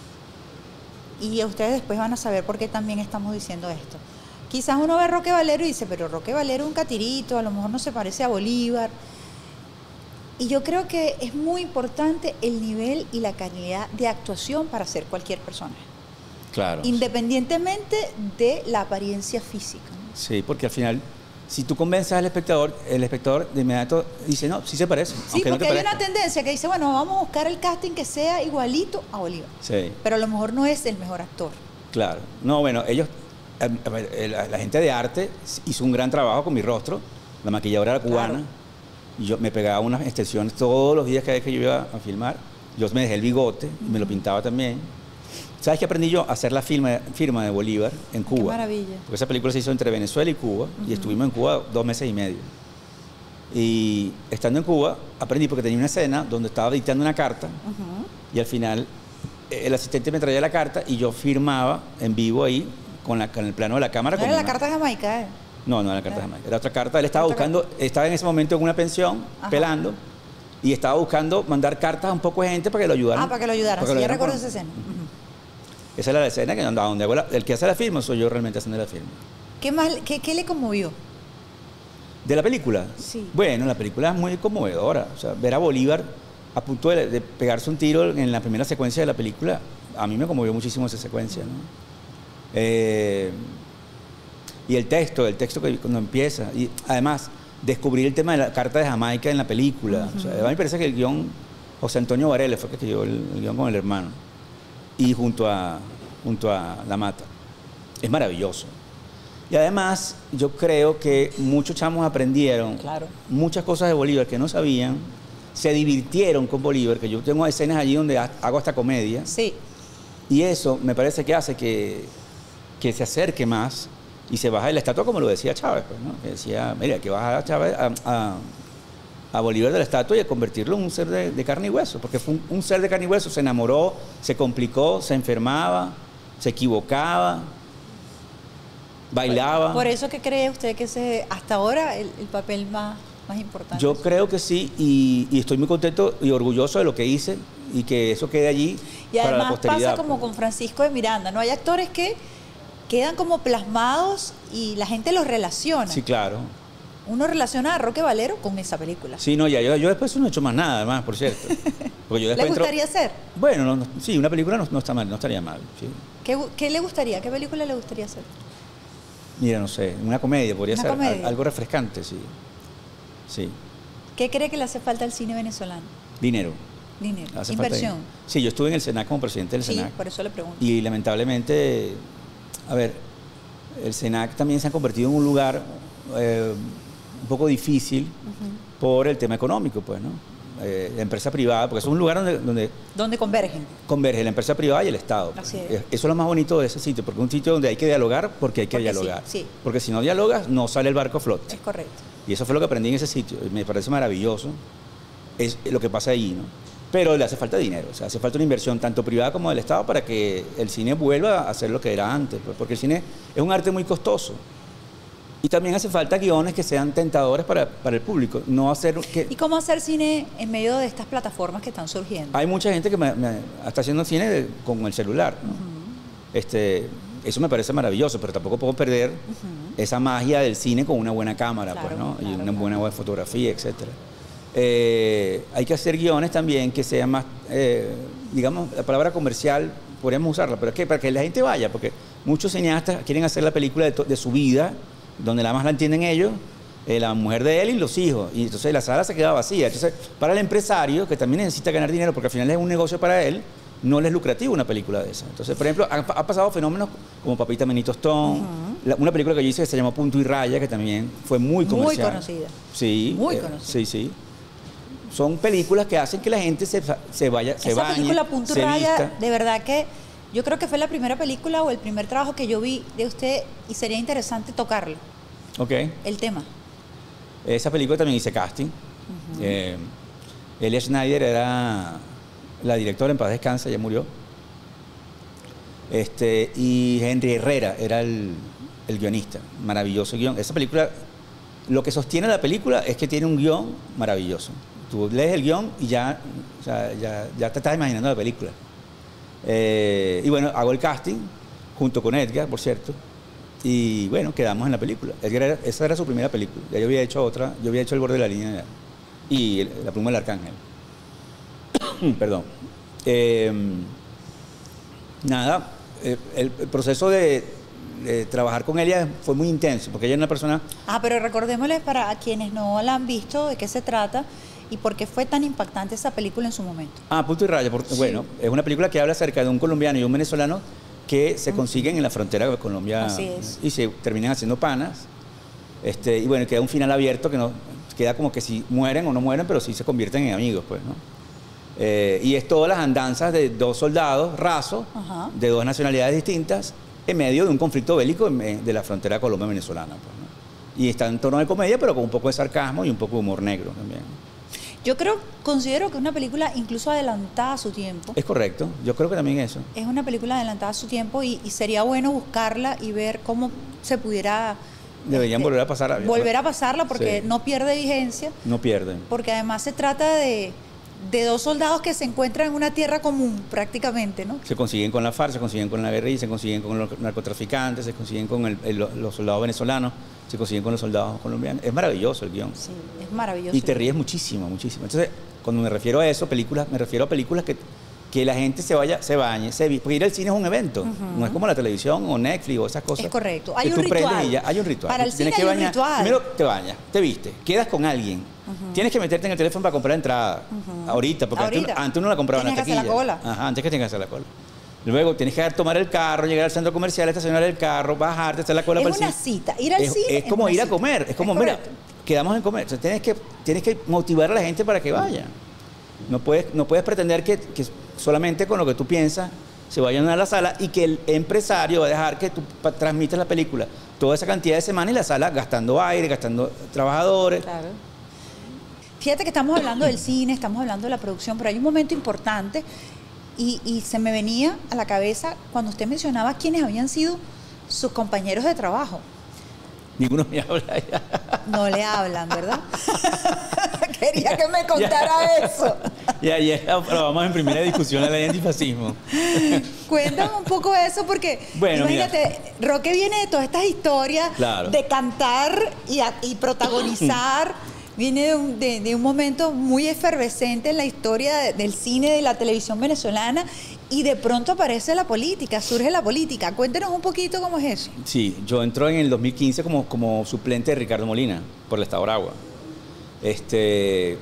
Speaker 1: Y ustedes después van a saber por qué también estamos diciendo esto. Quizás uno ve a Roque Valero y dice, pero Roque Valero es un catirito, a lo mejor no se parece a Bolívar. Y yo creo que es muy importante el nivel y la calidad de actuación para ser cualquier personaje,
Speaker 2: Claro.
Speaker 1: independientemente de la apariencia física, ¿no?
Speaker 2: Sí, porque al final, si tú convences al espectador, el espectador de inmediato dice, no, sí se parece.
Speaker 1: Sí,
Speaker 2: aunque no te
Speaker 1: porque hay
Speaker 2: parezca.
Speaker 1: una tendencia que dice, bueno, vamos a buscar el casting que sea igualito a Bolívar.
Speaker 2: Sí,
Speaker 1: Pero a lo mejor no es el mejor actor.
Speaker 2: claro. No, bueno, ellos, eh, a ver, eh, la, la gente de arte hizo un gran trabajo con mi rostro, la maquilladora era cubana,
Speaker 1: Claro.
Speaker 2: y yo me pegaba unas extensiones todos los días cada vez que yo iba a filmar. Yo me dejé el bigote, y me lo pintaba también. ¿Sabes qué aprendí yo? A hacer la firma, firma de Bolívar en Cuba.
Speaker 1: Qué maravilla.
Speaker 2: Porque esa película se hizo entre Venezuela y Cuba, y estuvimos en Cuba dos meses y medio. Y estando en Cuba, aprendí porque tenía una escena donde estaba dictando una carta,
Speaker 1: Ujú.
Speaker 2: y al final eh, el asistente me traía la carta y yo firmaba en vivo ahí con, la, con el plano de la cámara.
Speaker 1: No
Speaker 2: con
Speaker 1: era la
Speaker 2: una-
Speaker 1: carta jamaica, ¿eh?
Speaker 2: No, no era la carta de Jamaica, era otra carta. Él estaba
Speaker 1: Otra
Speaker 2: buscando, estaba en ese momento en una pensión,
Speaker 1: Ajá.
Speaker 2: pelando, y estaba buscando mandar cartas a un poco de gente para que lo ayudaran.
Speaker 1: Ah, para que lo ayudaran.
Speaker 2: para que
Speaker 1: Sí,
Speaker 2: lo
Speaker 1: ya
Speaker 2: ayudaran
Speaker 1: recuerdo
Speaker 2: con-
Speaker 1: esa escena. Ujú.
Speaker 2: Esa era la escena que andaba donde hago la- el que hace la firma soy yo realmente haciendo la firma.
Speaker 1: ¿Qué más, qué, qué le conmovió?
Speaker 2: ¿De la película?
Speaker 1: Sí.
Speaker 2: Bueno, la película es muy conmovedora. O sea, ver a Bolívar a punto de, de pegarse un tiro en la primera secuencia de la película, a mí me conmovió muchísimo esa secuencia, ¿no? Eh, y el texto, el texto que cuando empieza. Y además, descubrir el tema de la carta de Jamaica en la película. O sea, a mí me parece que el guión, José Antonio Varela fue el que escribió el, el guión con el hermano. Y junto a, junto a La Mata. Es maravilloso. Y además, yo creo que muchos chamos aprendieron
Speaker 1: Claro.
Speaker 2: muchas cosas de Bolívar que no sabían, se divirtieron con Bolívar, que yo tengo escenas allí donde ha- hago hasta comedia,
Speaker 1: Sí.
Speaker 2: y eso me parece que hace que, que se acerque más y se baja de la estatua, como lo decía Chávez, pues, ¿no? Que decía, mira, que baja a Chávez a, a- a Bolívar de la estatua y a convertirlo en un ser de, de carne y hueso, porque fue un, un ser de carne y hueso, se enamoró, se complicó, se enfermaba, se equivocaba, bailaba.
Speaker 1: Por eso que cree usted que ese hasta ahora el, el papel más, más importante.
Speaker 2: Yo creo que sí, y, y estoy muy contento y orgulloso de lo que hice y que eso quede allí
Speaker 1: Y
Speaker 2: para la
Speaker 1: además
Speaker 2: posteridad.
Speaker 1: pasa como con Francisco de Miranda, ¿no? Hay actores que quedan como plasmados y la gente los relaciona.
Speaker 2: Sí, claro.
Speaker 1: Uno relaciona a Roque Valero con esa película.
Speaker 2: Sí, no, ya yo, yo después no he hecho más nada, además, por cierto. Porque yo
Speaker 1: ¿Le
Speaker 2: después entro-
Speaker 1: gustaría hacer?
Speaker 2: Bueno, no, no, sí, una película no, no está mal, no estaría mal. Sí.
Speaker 1: ¿Qué, qué le gustaría? ¿Qué película le gustaría hacer?
Speaker 2: Mira, no sé, una comedia podría
Speaker 1: Una
Speaker 2: ser
Speaker 1: comedia.
Speaker 2: al- algo refrescante, sí. Sí,
Speaker 1: ¿Qué cree que le hace falta al cine venezolano?
Speaker 2: dinero.
Speaker 1: Dinero,
Speaker 2: Hace falta
Speaker 1: inversión.
Speaker 2: dinero. Sí, yo estuve en el SENAC como presidente del
Speaker 1: Sí,
Speaker 2: SENAC.
Speaker 1: por eso le pregunto.
Speaker 2: Y lamentablemente, a ver, el SENAC también se ha convertido en un lugar eh, un poco difícil por el tema económico, pues, ¿no? Eh, la empresa privada, porque es un lugar donde, donde
Speaker 1: ¿Dónde convergen?
Speaker 2: converge la empresa privada y el Estado. pues.
Speaker 1: Así es.
Speaker 2: Eso es lo más bonito de ese sitio, porque es un sitio donde hay que dialogar porque hay que
Speaker 1: Porque sí,
Speaker 2: dialogar.
Speaker 1: sí.
Speaker 2: Porque si no dialogas, no sale el barco a flote.
Speaker 1: Es correcto.
Speaker 2: Y eso fue lo que aprendí en ese sitio. y Me parece maravilloso. Es lo que pasa ahí, ¿no? Pero le hace falta dinero. O sea, hace falta una inversión tanto privada como del Estado para que el cine vuelva a ser lo que era antes. pues, Porque el cine es un arte muy costoso. Y también hace falta guiones que sean tentadores para, para el público. No hacer que...
Speaker 1: ¿Y cómo hacer cine en medio de estas plataformas que están surgiendo?
Speaker 2: Hay mucha gente que me- me- está haciendo cine de- con el celular. ¿no? Este, eso me parece maravilloso, pero tampoco puedo perder uh-huh. esa magia del cine con una buena cámara, claro, pues, ¿no? Claro, y una claro. buena fotografía, etcétera. Eh, hay que hacer guiones también que sean más, eh, digamos, la palabra comercial, podríamos usarla, pero es que para que la gente vaya, porque muchos cineastas quieren hacer la película de, to- de su vida, donde nada más la entienden ellos, eh, la mujer de él y los hijos, y entonces la sala se queda vacía. Entonces, para el empresario, que también necesita ganar dinero, porque al final es un negocio para él, no le es lucrativo una película de esa. Entonces, por ejemplo, ha, ha pasado fenómenos como Papita Manito Stone, uh-huh. la, una película que yo hice que se llamó Punto y Raya, que también fue muy comercial.
Speaker 1: Muy conocida.
Speaker 2: Sí.
Speaker 1: Muy
Speaker 2: eh,
Speaker 1: conocida.
Speaker 2: Sí, sí. Son películas que hacen que la gente se, se vaya, se
Speaker 1: Esa
Speaker 2: bañe,
Speaker 1: película Punto y
Speaker 2: se
Speaker 1: Raya,
Speaker 2: vista.
Speaker 1: de verdad que yo creo que fue la primera película o el primer trabajo que yo vi de usted y sería interesante tocarlo.
Speaker 2: Ok.
Speaker 1: El tema.
Speaker 2: Esa película también hice casting. Uh-huh. eh, Elia Schneider era la directora, en paz descansa, ya murió. Este, y Henry Herrera era el, el guionista. Maravilloso guión. Esa película, lo que sostiene la película es que tiene un guión maravilloso. Tú lees el guión y ya, o sea, ya, ya te estás imaginando la película. Eh, y bueno, hago el casting junto con Edgar, por cierto. Y bueno, quedamos en la película. Edgar era, esa era su primera película. Ya yo había hecho otra, yo había hecho El borde de la línea y el, La pluma del arcángel. Perdón. Eh, nada, el, el proceso de, de trabajar con ella fue muy intenso, porque ella es una persona...
Speaker 1: Ah, pero recordémosle para quienes no la han visto de qué se trata y por qué fue tan impactante esa película en su momento.
Speaker 2: Ah, Punto y Raya. Porque, sí. Bueno, es una película que habla acerca de un colombiano y un venezolano que se consiguen en la frontera de Colombia.
Speaker 1: Así es.
Speaker 2: Y se terminan haciendo panas. Este, y bueno, queda un final abierto que no queda como que si mueren o no mueren, pero sí se convierten en amigos, pues, ¿no? Eh, y es todas las andanzas de dos soldados rasos, ajá, de dos nacionalidades distintas, en medio de un conflicto bélico de la frontera Colombia-venezolana, pues, ¿no? Y está en tono de comedia, pero con un poco de sarcasmo y un poco de humor negro también.
Speaker 1: Yo creo, considero que es una película incluso adelantada a su tiempo.
Speaker 2: Es correcto, yo creo que también eso.
Speaker 1: Es una película adelantada a su tiempo y, y sería bueno buscarla y ver cómo se pudiera...
Speaker 2: Deberían este, volver a pasarla.
Speaker 1: Volver a pasarla porque sí, no pierde vigencia.
Speaker 2: No pierde.
Speaker 1: Porque además se trata de, de dos soldados que se encuentran en una tierra común prácticamente, ¿no?
Speaker 2: Se consiguen con la FARC, se consiguen con la guerrilla, se consiguen con los narcotraficantes, se consiguen con el, el, los soldados venezolanos, se consiguen con los soldados colombianos. Es maravilloso el guión.
Speaker 1: Sí, es maravilloso.
Speaker 2: Y te ríes muchísimo, muchísimo. Entonces, cuando me refiero a eso, películas, me refiero a películas que, que la gente se vaya, se bañe, se vi, porque ir al cine es un evento, uh-huh, no es como la televisión o Netflix o esas cosas.
Speaker 1: Es correcto, hay un
Speaker 2: tú
Speaker 1: ritual.
Speaker 2: Y ya, hay un ritual.
Speaker 1: Para el cine hay un ritual.
Speaker 2: Primero te bañas, te vistes, quedas con alguien, uh-huh, tienes que meterte en el teléfono para comprar entrada, uh-huh, ahorita, porque
Speaker 1: ahorita.
Speaker 2: Antes, antes uno la compraba en la taquilla.
Speaker 1: Tienes que hacer la cola.
Speaker 2: Ajá, antes que tengas que hacer la cola. Luego tienes que tomar el carro, llegar al centro comercial, estacionar el carro, bajarte, hacer la cola
Speaker 1: es
Speaker 2: para el cine.
Speaker 1: Es una cita, ir al
Speaker 2: es,
Speaker 1: cine
Speaker 2: es como
Speaker 1: es
Speaker 2: ir a
Speaker 1: cita.
Speaker 2: comer, es como,
Speaker 1: es
Speaker 2: mira, quedamos en comer. O sea, tienes que, tienes que motivar a la gente para que vaya. No puedes, no puedes pretender que, que solamente con lo que tú piensas se vayan a la sala y que el empresario va a dejar que tú transmitas la película toda esa cantidad de semanas y la sala gastando aire, gastando trabajadores.
Speaker 1: Claro. Fíjate que estamos hablando del cine, estamos hablando de la producción, pero hay un momento importante y, y se me venía a la cabeza cuando usted mencionaba quiénes habían sido sus compañeros de trabajo.
Speaker 2: Ninguno me habla ya.
Speaker 1: No le hablan, ¿verdad? Quería que me contara
Speaker 2: ya,
Speaker 1: eso.
Speaker 2: Y ayer aprobamos en primera discusión la ley de antifascismo.
Speaker 1: Cuéntame un poco eso porque,
Speaker 2: bueno,
Speaker 1: imagínate, mira, Roque viene de todas estas historias,
Speaker 2: claro,
Speaker 1: de cantar y, a, y protagonizar. Viene de un, de, de un momento muy efervescente en la historia de, del cine, de la televisión venezolana, y de pronto aparece la política, surge la política. Cuéntenos un poquito cómo es eso.
Speaker 2: Sí, yo entro en el dos mil quince como, como suplente de Ricardo Molina por el Estado de Aragua. Este,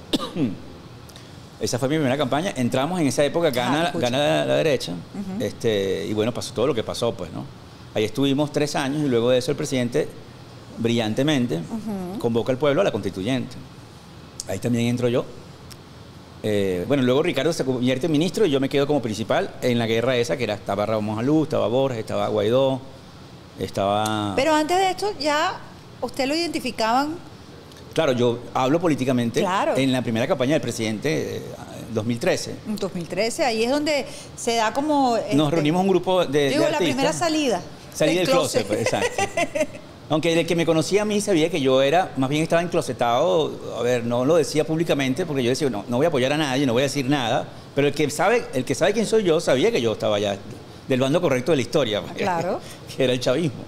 Speaker 2: esa fue mi primera campaña. Entramos en esa época, gana, Ajá, gana la, la derecha, uh-huh, este, y bueno, pasó todo lo que pasó, pues, ¿no? Ahí estuvimos tres años y luego de eso el presidente brillantemente uh-huh, convoca al pueblo a la constituyente. Ahí también entro yo. Eh, bueno, luego Ricardo se convierte en ministro y yo me quedo como principal en la guerra esa, que era, estaba Ramón Jalú, estaba Borges, estaba Guaidó, estaba...
Speaker 1: Pero antes de esto ya usted lo identificaban.
Speaker 2: Claro, yo hablo políticamente,
Speaker 1: claro,
Speaker 2: en la primera campaña del presidente, eh, dos mil trece.
Speaker 1: En dos mil trece, ahí es donde se da como...
Speaker 2: Nos
Speaker 1: este,
Speaker 2: reunimos un grupo de,
Speaker 1: digo,
Speaker 2: de artistas.
Speaker 1: La primera salida.
Speaker 2: Salí del, del closet, pues, exacto. Aunque el que me conocía a mí sabía que yo era, más bien estaba enclosetado, a ver, no lo decía públicamente porque yo decía, no, no voy a apoyar a nadie, no voy a decir nada, pero el que sabe, el que sabe quién soy yo sabía que yo estaba ya del bando correcto de la historia.
Speaker 1: Claro.
Speaker 2: Que era el chavismo.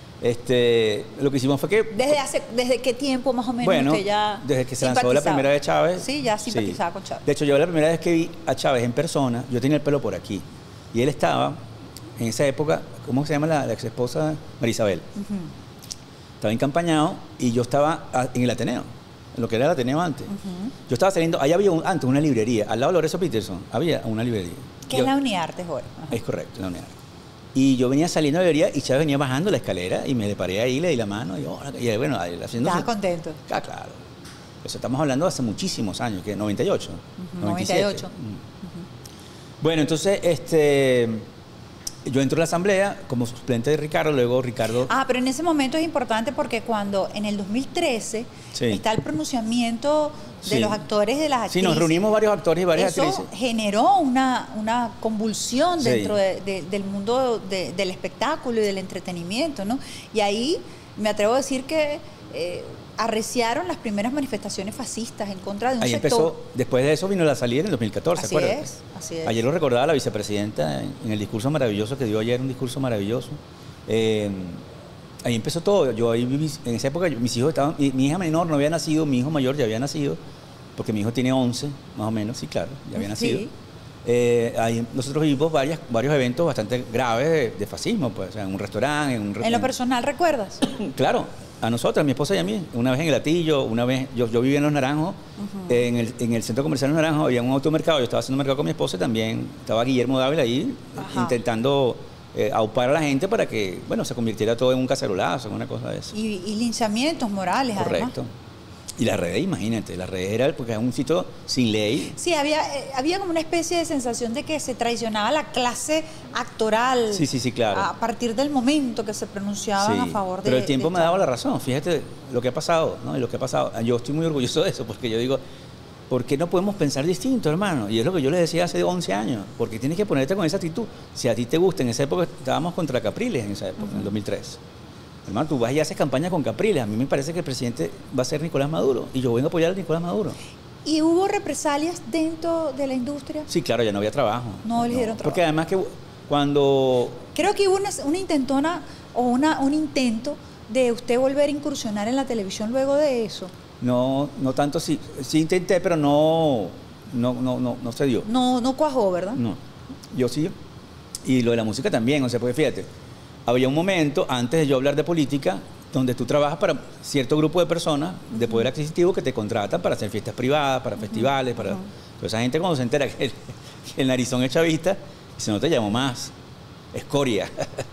Speaker 2: Este, lo que hicimos fue que...
Speaker 1: ¿Desde hace, desde qué tiempo más o menos
Speaker 2: Bueno,
Speaker 1: usted ya
Speaker 2: desde que se lanzó la primera vez Chávez.
Speaker 1: Sí, ya simpatizaba sí. con Chávez.
Speaker 2: De hecho, yo la primera vez que vi a Chávez en persona, yo tenía el pelo por aquí. Y él estaba, en esa época, ¿cómo se llama la, la ex esposa? Marisabel. Uh-huh. Estaba encampañado y yo estaba en el Ateneo, en lo que era el Ateneo antes. Uh-huh. Yo estaba saliendo, allá había un, antes una librería, al lado de Lorenzo Peterson, había una librería.
Speaker 1: ¿Qué es la Uniarte, Jorge?
Speaker 2: Es correcto, la Uniarte. Y yo venía saliendo de la librería y Chávez venía bajando la escalera y me le paré ahí, le di la mano y, oh, y bueno, haciendo...
Speaker 1: ¿Estabas contento?
Speaker 2: Ah, claro. Eso estamos hablando de hace muchísimos años, que noventa y ocho,
Speaker 1: uh-huh, noventa y ocho.
Speaker 2: Mm. Uh-huh. Bueno, entonces, este... yo entro a la asamblea como suplente de Ricardo, luego Ricardo...
Speaker 1: Ah, pero en ese momento es importante porque cuando en el dos mil trece sí. está el pronunciamiento de sí. los actores de las actrices.
Speaker 2: Sí, nos reunimos varios actores y varias
Speaker 1: Eso
Speaker 2: actrices.
Speaker 1: generó una, una convulsión
Speaker 2: sí.
Speaker 1: dentro de, de, del mundo de, del espectáculo y del entretenimiento, ¿no? Y ahí me atrevo a decir que... Eh, arreciaron las primeras manifestaciones fascistas en contra de un
Speaker 2: Ahí
Speaker 1: sector.
Speaker 2: Empezó, después de eso vino la salida en el dos mil catorce,
Speaker 1: así
Speaker 2: acuérdate.
Speaker 1: Es, así es.
Speaker 2: Ayer lo recordaba la vicepresidenta en, en el discurso maravilloso que dio ayer, un discurso maravilloso. Eh, ahí empezó todo. Yo ahí viví, en esa época, yo, mis hijos estaban, mi, mi hija menor no había nacido, mi hijo mayor ya había nacido, porque mi hijo tiene once, más o menos, sí, claro, ya había nacido. Sí. Eh, ahí nosotros vivimos varias, varios eventos bastante graves de, de fascismo, pues, o sea, en un restaurante, en un
Speaker 1: ¿En lo personal recuerdas?
Speaker 2: Claro. A nosotros, a mi esposa y a mí, una vez en el Latillo, una vez, yo, yo vivía en Los Naranjos, uh-huh. en, el, en el centro comercial Los Naranjos había un automercado, yo estaba haciendo mercado con mi esposa y también estaba Guillermo Dávila ahí, Ajá. intentando eh, aupar a la gente para que, bueno, se convirtiera todo en un cacerolazo, en una cosa de eso.
Speaker 1: Y, y linchamientos morales,
Speaker 2: Correcto. Además. Y las redes, imagínate, las redes era porque era un sitio sin ley.
Speaker 1: Sí, había, eh, había como una especie de sensación de que se traicionaba la clase actoral.
Speaker 2: Sí, sí, sí, claro.
Speaker 1: A partir del momento que se pronunciaban
Speaker 2: sí,
Speaker 1: a favor de...
Speaker 2: Pero el tiempo
Speaker 1: de
Speaker 2: me daba la razón, fíjate lo que ha pasado, ¿no? Y lo que ha pasado. Yo estoy muy orgulloso de eso, porque yo digo, ¿por qué no podemos pensar distinto, hermano? Y es lo que yo les decía hace once años, porque tienes que ponerte con esa actitud. Si a ti te gusta, en esa época estábamos contra Capriles, en esa época, uh-huh. en el dos mil tres. Hermano, tú vas y haces campaña con Capriles. A mí me parece que el presidente va a ser Nicolás Maduro y yo vengo a apoyar a Nicolás Maduro.
Speaker 1: ¿Y hubo represalias dentro de la industria?
Speaker 2: Sí, claro, ya no había trabajo.
Speaker 1: No le dieron
Speaker 2: no,
Speaker 1: trabajo.
Speaker 2: Porque además que cuando...
Speaker 1: Creo que hubo una, una intentona o una, un intento de usted volver a incursionar en la televisión luego de eso.
Speaker 2: No, no tanto, sí, sí intenté, pero no, no, no, no, no se dio.
Speaker 1: No, no cuajó, ¿verdad?
Speaker 2: No, yo sí. Y lo de la música también, o sea, porque fíjate, había un momento, antes de yo hablar de política, donde tú trabajas para cierto grupo de personas de poder adquisitivo que te contratan para hacer fiestas privadas, para uh-huh. festivales, para... Uh-huh. Pero esa gente cuando se entera que el, que el narizón es chavista, dice, no te llamo más, escoria.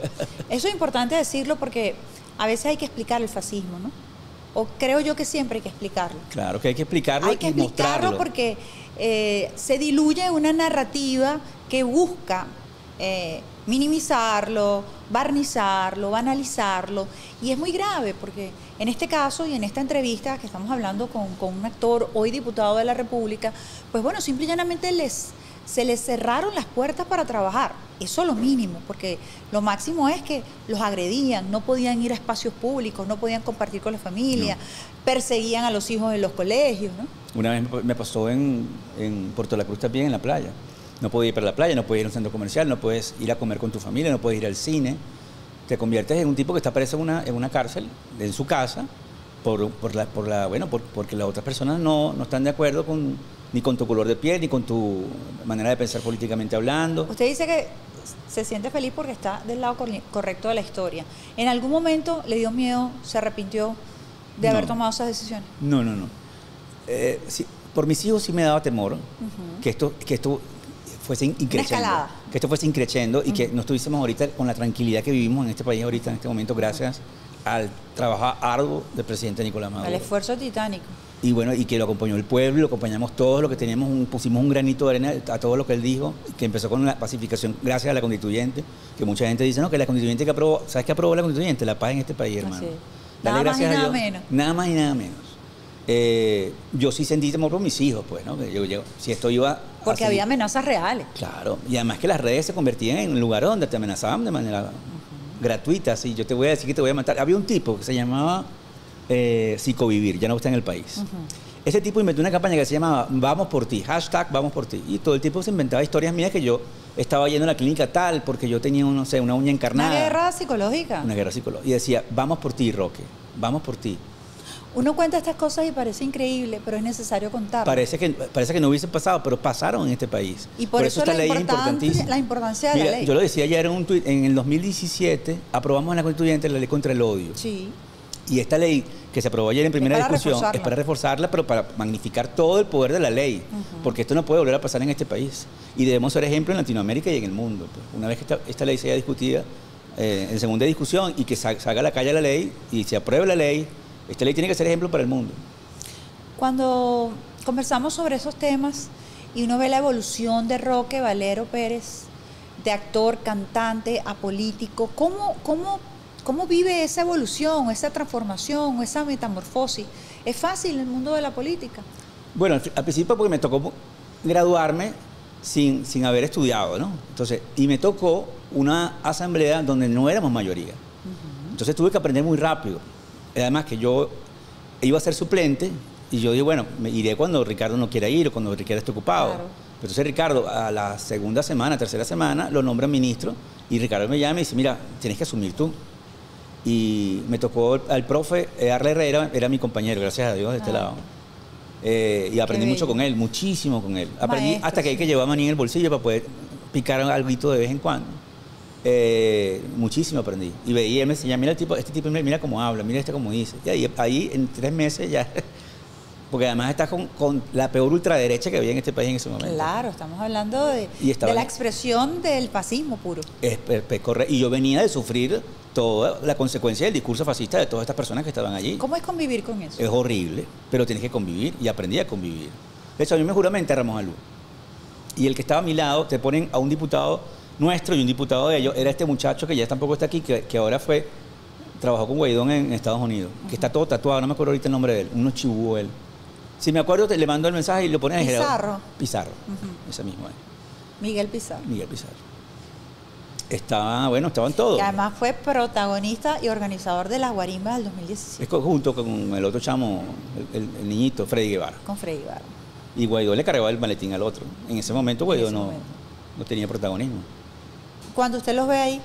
Speaker 1: Eso es importante decirlo porque a veces hay que explicar el fascismo, ¿no? O creo yo que siempre hay que explicarlo.
Speaker 2: Claro que hay que explicarlo
Speaker 1: hay que
Speaker 2: y
Speaker 1: explicarlo
Speaker 2: mostrarlo.
Speaker 1: Porque eh, se diluye una narrativa que busca... Eh, minimizarlo, barnizarlo, banalizarlo, y es muy grave porque en este caso y en esta entrevista que estamos hablando con, con un actor hoy diputado de la República, pues bueno, simple y llanamente les, se les cerraron las puertas para trabajar. Eso es lo mínimo, porque lo máximo es que los agredían, no podían ir a espacios públicos, no podían compartir con la familia, no. perseguían a los hijos en los colegios, ¿no?
Speaker 2: Una vez me pasó en, en Puerto La Cruz también, en la playa. No puedes ir para la playa, no puedes ir a un centro comercial, no puedes ir a comer con tu familia, no puedes ir al cine. Te conviertes en un tipo que está preso en una, en una cárcel, en su casa, por, por la, por la, bueno, por, porque las otras personas no, no están de acuerdo con, ni con tu color de piel, ni con tu manera de pensar políticamente hablando.
Speaker 1: Usted dice que se siente feliz porque está del lado correcto de la historia. ¿En algún momento le dio miedo, se arrepintió de
Speaker 2: no.
Speaker 1: haber tomado esas decisiones?
Speaker 2: No, no, no. Eh, sí, por mis hijos sí me daba temor uh-huh. que esto... Que esto fuese increciendo, que esto fuese increciendo y uh-huh. que no estuviésemos ahorita con la tranquilidad que vivimos en este país ahorita, en este momento, gracias al trabajo arduo del presidente Nicolás Maduro.
Speaker 1: El esfuerzo titánico.
Speaker 2: Y bueno, y que lo acompañó el pueblo, lo acompañamos todos, lo que teníamos, un, pusimos un granito de arena a todo lo que él dijo, que empezó con la pacificación gracias a la constituyente, que mucha gente dice, no, que la constituyente que aprobó, ¿sabes qué aprobó la constituyente? La paz en este país, hermano.
Speaker 1: Nada más y nada Dios, menos.
Speaker 2: Nada más y nada menos. Eh, yo sí sentí temor por mis hijos, pues, ¿no? Yo, yo, si esto iba
Speaker 1: Porque había amenazas reales.
Speaker 2: Claro, y además que las redes se convertían en lugares donde te amenazaban de manera uh-huh. gratuita, así, yo te voy a decir que te voy a matar. Había un tipo que se llamaba eh, Psicovivir, ya no está en el país. Uh-huh. Ese tipo inventó una campaña que se llamaba Vamos por ti, hashtag Vamos por ti, y todo el tipo se inventaba historias mías que yo estaba yendo a la clínica tal porque yo tenía, no sé, una uña encarnada.
Speaker 1: Una guerra psicológica.
Speaker 2: Una guerra psicológica. Y decía, vamos por ti, Roque, vamos por ti.
Speaker 1: Uno cuenta estas cosas y parece increíble, pero es necesario contarlas.
Speaker 2: Parece que, parece que no hubiese pasado, pero pasaron en este país.
Speaker 1: Y por, por eso, eso esta
Speaker 2: la
Speaker 1: ley es importantísima. La importancia de
Speaker 2: Mira,
Speaker 1: la ley.
Speaker 2: Yo lo decía ayer en un tuit, en el dos mil diecisiete aprobamos en la Constituyente la ley contra el odio.
Speaker 1: Sí.
Speaker 2: Y esta ley que se aprobó ayer en primera
Speaker 1: es
Speaker 2: discusión
Speaker 1: reforzarla.
Speaker 2: es para reforzarla, pero para magnificar todo el poder de la ley. Uh-huh. Porque esto no puede volver a pasar en este país. Y debemos ser ejemplo en Latinoamérica y en el mundo. Pues, una vez que esta, esta ley sea discutida eh, en segunda discusión y que salga a la calle la ley y se apruebe la ley, esta ley tiene que ser ejemplo para el mundo.
Speaker 1: Cuando conversamos sobre esos temas y uno ve la evolución de Roque Valero Pérez, de actor, cantante, a político, ¿cómo, cómo, cómo vive esa evolución, esa transformación, esa metamorfosis? ¿Es fácil el mundo de la política?
Speaker 2: Bueno, al, al principio porque me tocó graduarme sin, sin haber estudiado, ¿no? Entonces, y me tocó una asamblea donde no éramos mayoría. Uh-huh. Entonces tuve que aprender muy rápido. Además que yo iba a ser suplente y yo dije, bueno, me iré cuando Ricardo no quiera ir o cuando Ricardo esté ocupado. Claro. Entonces Ricardo, a la segunda semana, tercera semana, lo nombra ministro y Ricardo me llama y dice, mira, tienes que asumir tú. Y me tocó al profe Arle Herrera, era mi compañero, gracias a Dios, de este ah. lado. Eh, y aprendí mucho con él, muchísimo con él. Aprendí Maestro, hasta que hay que llevar maní en el bolsillo para poder picar algo de vez en cuando. Eh, muchísimo aprendí. Y veía, me decía, mira el tipo, este tipo, mira cómo habla, mira este cómo dice. Y ahí, ahí en tres meses ya, porque además estás con, con la peor ultraderecha que había en este país en ese momento.
Speaker 1: Claro, estamos hablando de, de la expresión del fascismo puro.
Speaker 2: Es, es, es correcto. Y yo venía de sufrir toda la consecuencia del discurso fascista de todas estas personas que estaban allí.
Speaker 1: ¿Cómo es convivir con eso?
Speaker 2: Es horrible, pero tienes que convivir y aprendí a convivir. De hecho, a mí me juramenta Ramos Alú. Y el que estaba a mi lado, te ponen a un diputado nuestro y un diputado de ellos, era este muchacho que ya tampoco está aquí, que, que ahora fue, trabajó con Guaidó en, en Estados Unidos, uh-huh. que está todo tatuado, no me acuerdo ahorita el nombre de él, uno chibú él. Si me acuerdo, te, le mando el mensaje y lo pones en
Speaker 1: Pizarro.
Speaker 2: Pizarro, uh-huh. ese mismo es.
Speaker 1: Miguel Pizarro.
Speaker 2: Miguel Pizarro. Estaba, bueno, estaban todos.
Speaker 1: Que además fue protagonista y organizador de las guarimbas del dos mil diecisiete.
Speaker 2: Es junto con el otro chamo, el, el, el niñito, Freddy Guevara.
Speaker 1: Con Freddy Guevara.
Speaker 2: Y Guaidó le cargaba el maletín al otro. En ese momento Guaidó
Speaker 1: ese
Speaker 2: no,
Speaker 1: momento.
Speaker 2: no tenía protagonismo.
Speaker 1: Cuando usted los ve ahí.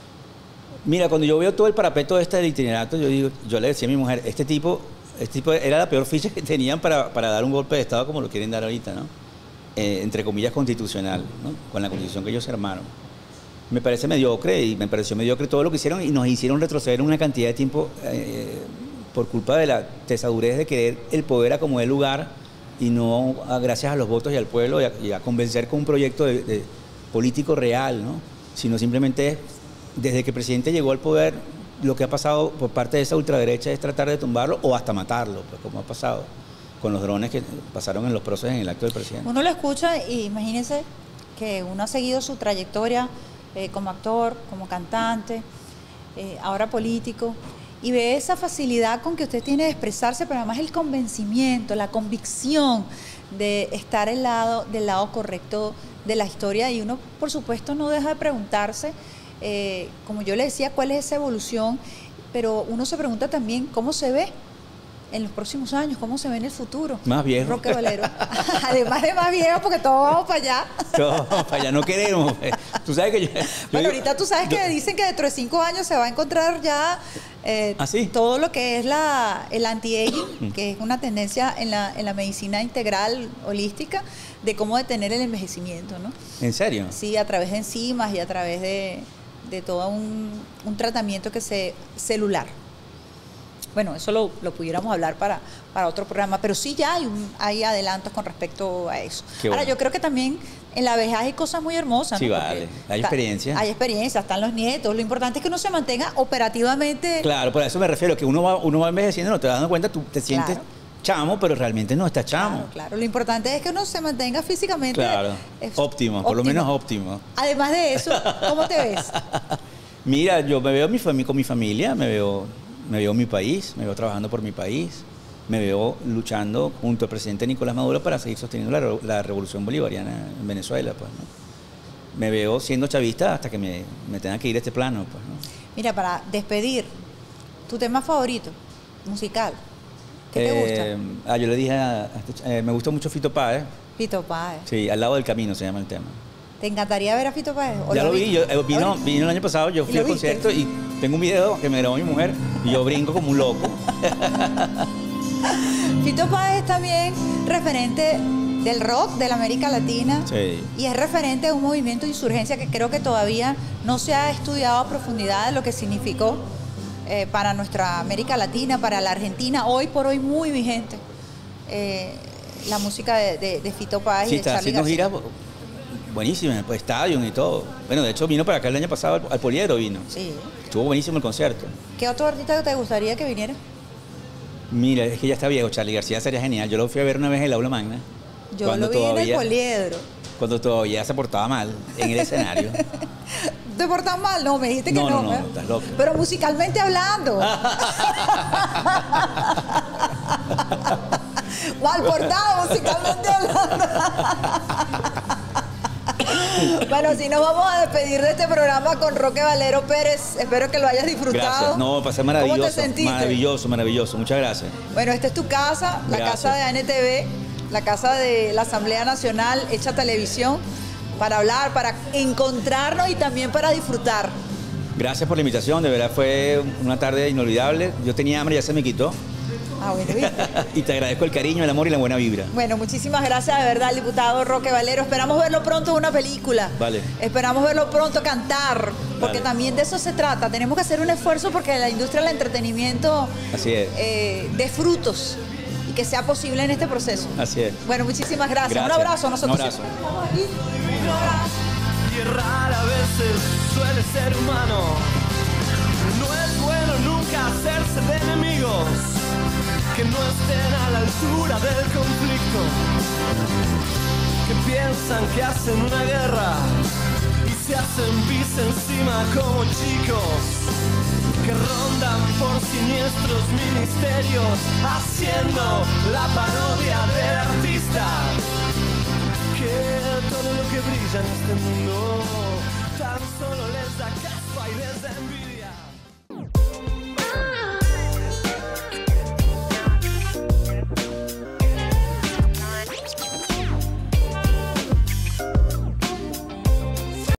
Speaker 2: Mira, cuando yo veo todo el parapeto de este del itinerato, yo digo, yo le decía a mi mujer, este tipo, este tipo era la peor ficha que tenían para, para dar un golpe de Estado como lo quieren dar ahorita, ¿no? Eh, entre comillas constitucional, ¿no? Con la constitución que ellos armaron. Me parece mediocre y me pareció mediocre todo lo que hicieron y nos hicieron retroceder una cantidad de tiempo eh, por culpa de la tesadurez de querer el poder a como el lugar y no a, gracias a los votos y al pueblo y a, y a convencer con un proyecto de, de político real, ¿no? Sino simplemente desde que el presidente llegó al poder, lo que ha pasado por parte de esa ultraderecha es tratar de tumbarlo o hasta matarlo, pues como ha pasado con los drones que pasaron en los procesos en el acto del presidente.
Speaker 1: Uno lo escucha y imagínese que uno ha seguido su trayectoria eh, como actor, como cantante, eh, ahora político, y ve esa facilidad con que usted tiene de expresarse, pero además el convencimiento, la convicción de estar al lado, del lado correcto de la historia, y uno por supuesto no deja de preguntarse, eh, como yo le decía, cuál es esa evolución, pero uno se pregunta también cómo se ve en los próximos años, cómo se ve en el futuro.
Speaker 2: Más viejo.
Speaker 1: Roque Valero. Además de más viejo, porque todos vamos para allá.
Speaker 2: Todos vamos para allá, no queremos. Tú sabes que yo, yo
Speaker 1: bueno,
Speaker 2: digo,
Speaker 1: ahorita tú sabes
Speaker 2: yo,
Speaker 1: que dicen que dentro de cinco años se va a encontrar ya eh,
Speaker 2: ¿Ah, sí?
Speaker 1: todo lo que es la, el anti-aging, que es una tendencia en la, en la medicina integral holística de cómo detener el envejecimiento, ¿no?
Speaker 2: ¿En serio?
Speaker 1: Sí, a través de enzimas y a través de, de todo un, un tratamiento que se celular. Bueno, eso lo, lo pudiéramos hablar para, para otro programa, pero sí ya hay, un, hay adelantos con respecto a eso.
Speaker 2: Qué
Speaker 1: Ahora,
Speaker 2: bueno.
Speaker 1: yo creo que también en la vejez hay cosas muy hermosas.
Speaker 2: Sí,
Speaker 1: ¿no?
Speaker 2: vale.
Speaker 1: Porque
Speaker 2: Hay experiencia.
Speaker 1: Hay experiencia, están los nietos. Lo importante es que uno se mantenga operativamente.
Speaker 2: Claro, por eso me refiero, que uno va, uno va envejeciendo, no te das dando cuenta, tú te sientes
Speaker 1: Claro.
Speaker 2: chamo, pero realmente no estás chamo.
Speaker 1: Claro, claro. Lo importante es que uno se mantenga físicamente.
Speaker 2: Claro,
Speaker 1: es,
Speaker 2: óptimo, por lo menos óptimo.
Speaker 1: Además de eso, ¿cómo te ves?
Speaker 2: Mira, yo me veo mi fami- con mi familia, me veo, me veo en mi país, me veo trabajando por mi país, me veo luchando junto al presidente Nicolás Maduro para seguir sosteniendo la, la revolución bolivariana en Venezuela, pues, ¿no? Me veo siendo chavista hasta que me, me tenga que ir a este plano, pues, ¿no?
Speaker 1: Mira, para despedir, tu tema favorito, musical, ¿qué te
Speaker 2: Eh,
Speaker 1: gusta?
Speaker 2: Ah, yo le dije, a, a este ch- eh, me gusta mucho Fito Páez.
Speaker 1: Fito Páez.
Speaker 2: Sí, Al lado del camino se llama el tema.
Speaker 1: ¿Te encantaría ver a Fito Páez?
Speaker 2: Ya lo vi,
Speaker 1: viste?
Speaker 2: yo, eh, vino,
Speaker 1: ¿Lo
Speaker 2: vino el año pasado, yo
Speaker 1: ¿Y
Speaker 2: fui
Speaker 1: lo
Speaker 2: al
Speaker 1: viste?
Speaker 2: concierto y tengo un video que me grabó mi mujer y yo brinco como un loco.
Speaker 1: Fito Páez es también referente del rock de la América Latina.
Speaker 2: Sí.
Speaker 1: Y es referente de un movimiento de insurgencia que creo que todavía no se ha estudiado a profundidad de lo que significó eh, para nuestra América Latina, para la Argentina, hoy por hoy muy vigente. Eh, la música de, de, de Fito Páez
Speaker 2: Sí,
Speaker 1: y de
Speaker 2: está
Speaker 1: Charly
Speaker 2: haciendo
Speaker 1: García.
Speaker 2: giras buenísimas, pues estadio y todo. Bueno, de hecho vino para acá el año pasado, al, al Poliedro vino.
Speaker 1: Sí.
Speaker 2: Estuvo buenísimo el concierto.
Speaker 1: ¿Qué otro artista te gustaría que viniera?
Speaker 2: Mira, es que ya está viejo, Charly García sería genial. Yo lo fui a ver una vez en el Aula Magna.
Speaker 1: Yo
Speaker 2: cuando
Speaker 1: lo vi en el
Speaker 2: todavía-
Speaker 1: Poliedro.
Speaker 2: Cuando todavía se portaba mal en el escenario.
Speaker 1: ¿Te portas mal? No, me dijiste que
Speaker 2: No,
Speaker 1: no.
Speaker 2: no, no,
Speaker 1: ¿eh?
Speaker 2: estás loca.
Speaker 1: Pero musicalmente hablando. Mal portado, musicalmente hablando. Bueno, si nos vamos a despedir de este programa con Roque Valero Pérez. Espero que lo hayas disfrutado.
Speaker 2: Gracias. No, pasé maravilloso.
Speaker 1: ¿Cómo te sentiste?
Speaker 2: Maravilloso, maravilloso. Muchas gracias.
Speaker 1: Bueno, esta es tu casa, la
Speaker 2: Gracias.
Speaker 1: casa de A N T V, la casa de la Asamblea Nacional hecha televisión, para hablar, para encontrarnos y también para disfrutar.
Speaker 2: Gracias por la invitación, de verdad fue una tarde inolvidable. Yo tenía hambre, ya se me quitó.
Speaker 1: Ah, bueno, ¿viste?
Speaker 2: Y te agradezco el cariño, el amor y la buena vibra.
Speaker 1: Bueno, muchísimas gracias de verdad al diputado Roque Valero. Esperamos verlo pronto en una película.
Speaker 2: Vale.
Speaker 1: Esperamos verlo pronto cantar, porque
Speaker 2: Vale.
Speaker 1: también de eso se trata. Tenemos que hacer un esfuerzo porque la industria del entretenimiento
Speaker 2: Así es.
Speaker 1: eh, dé frutos y que sea posible en este proceso.
Speaker 2: Así es.
Speaker 1: Bueno, muchísimas gracias.
Speaker 2: Gracias.
Speaker 1: Un abrazo a nosotros.
Speaker 2: Un abrazo.
Speaker 1: Estamos aquí.
Speaker 4: Y rara veces suele ser humano. No es bueno nunca hacerse de enemigos que no estén a la altura del conflicto, que piensan que hacen una guerra y se hacen pis encima como chicos, que rondan por siniestros ministerios haciendo la parodia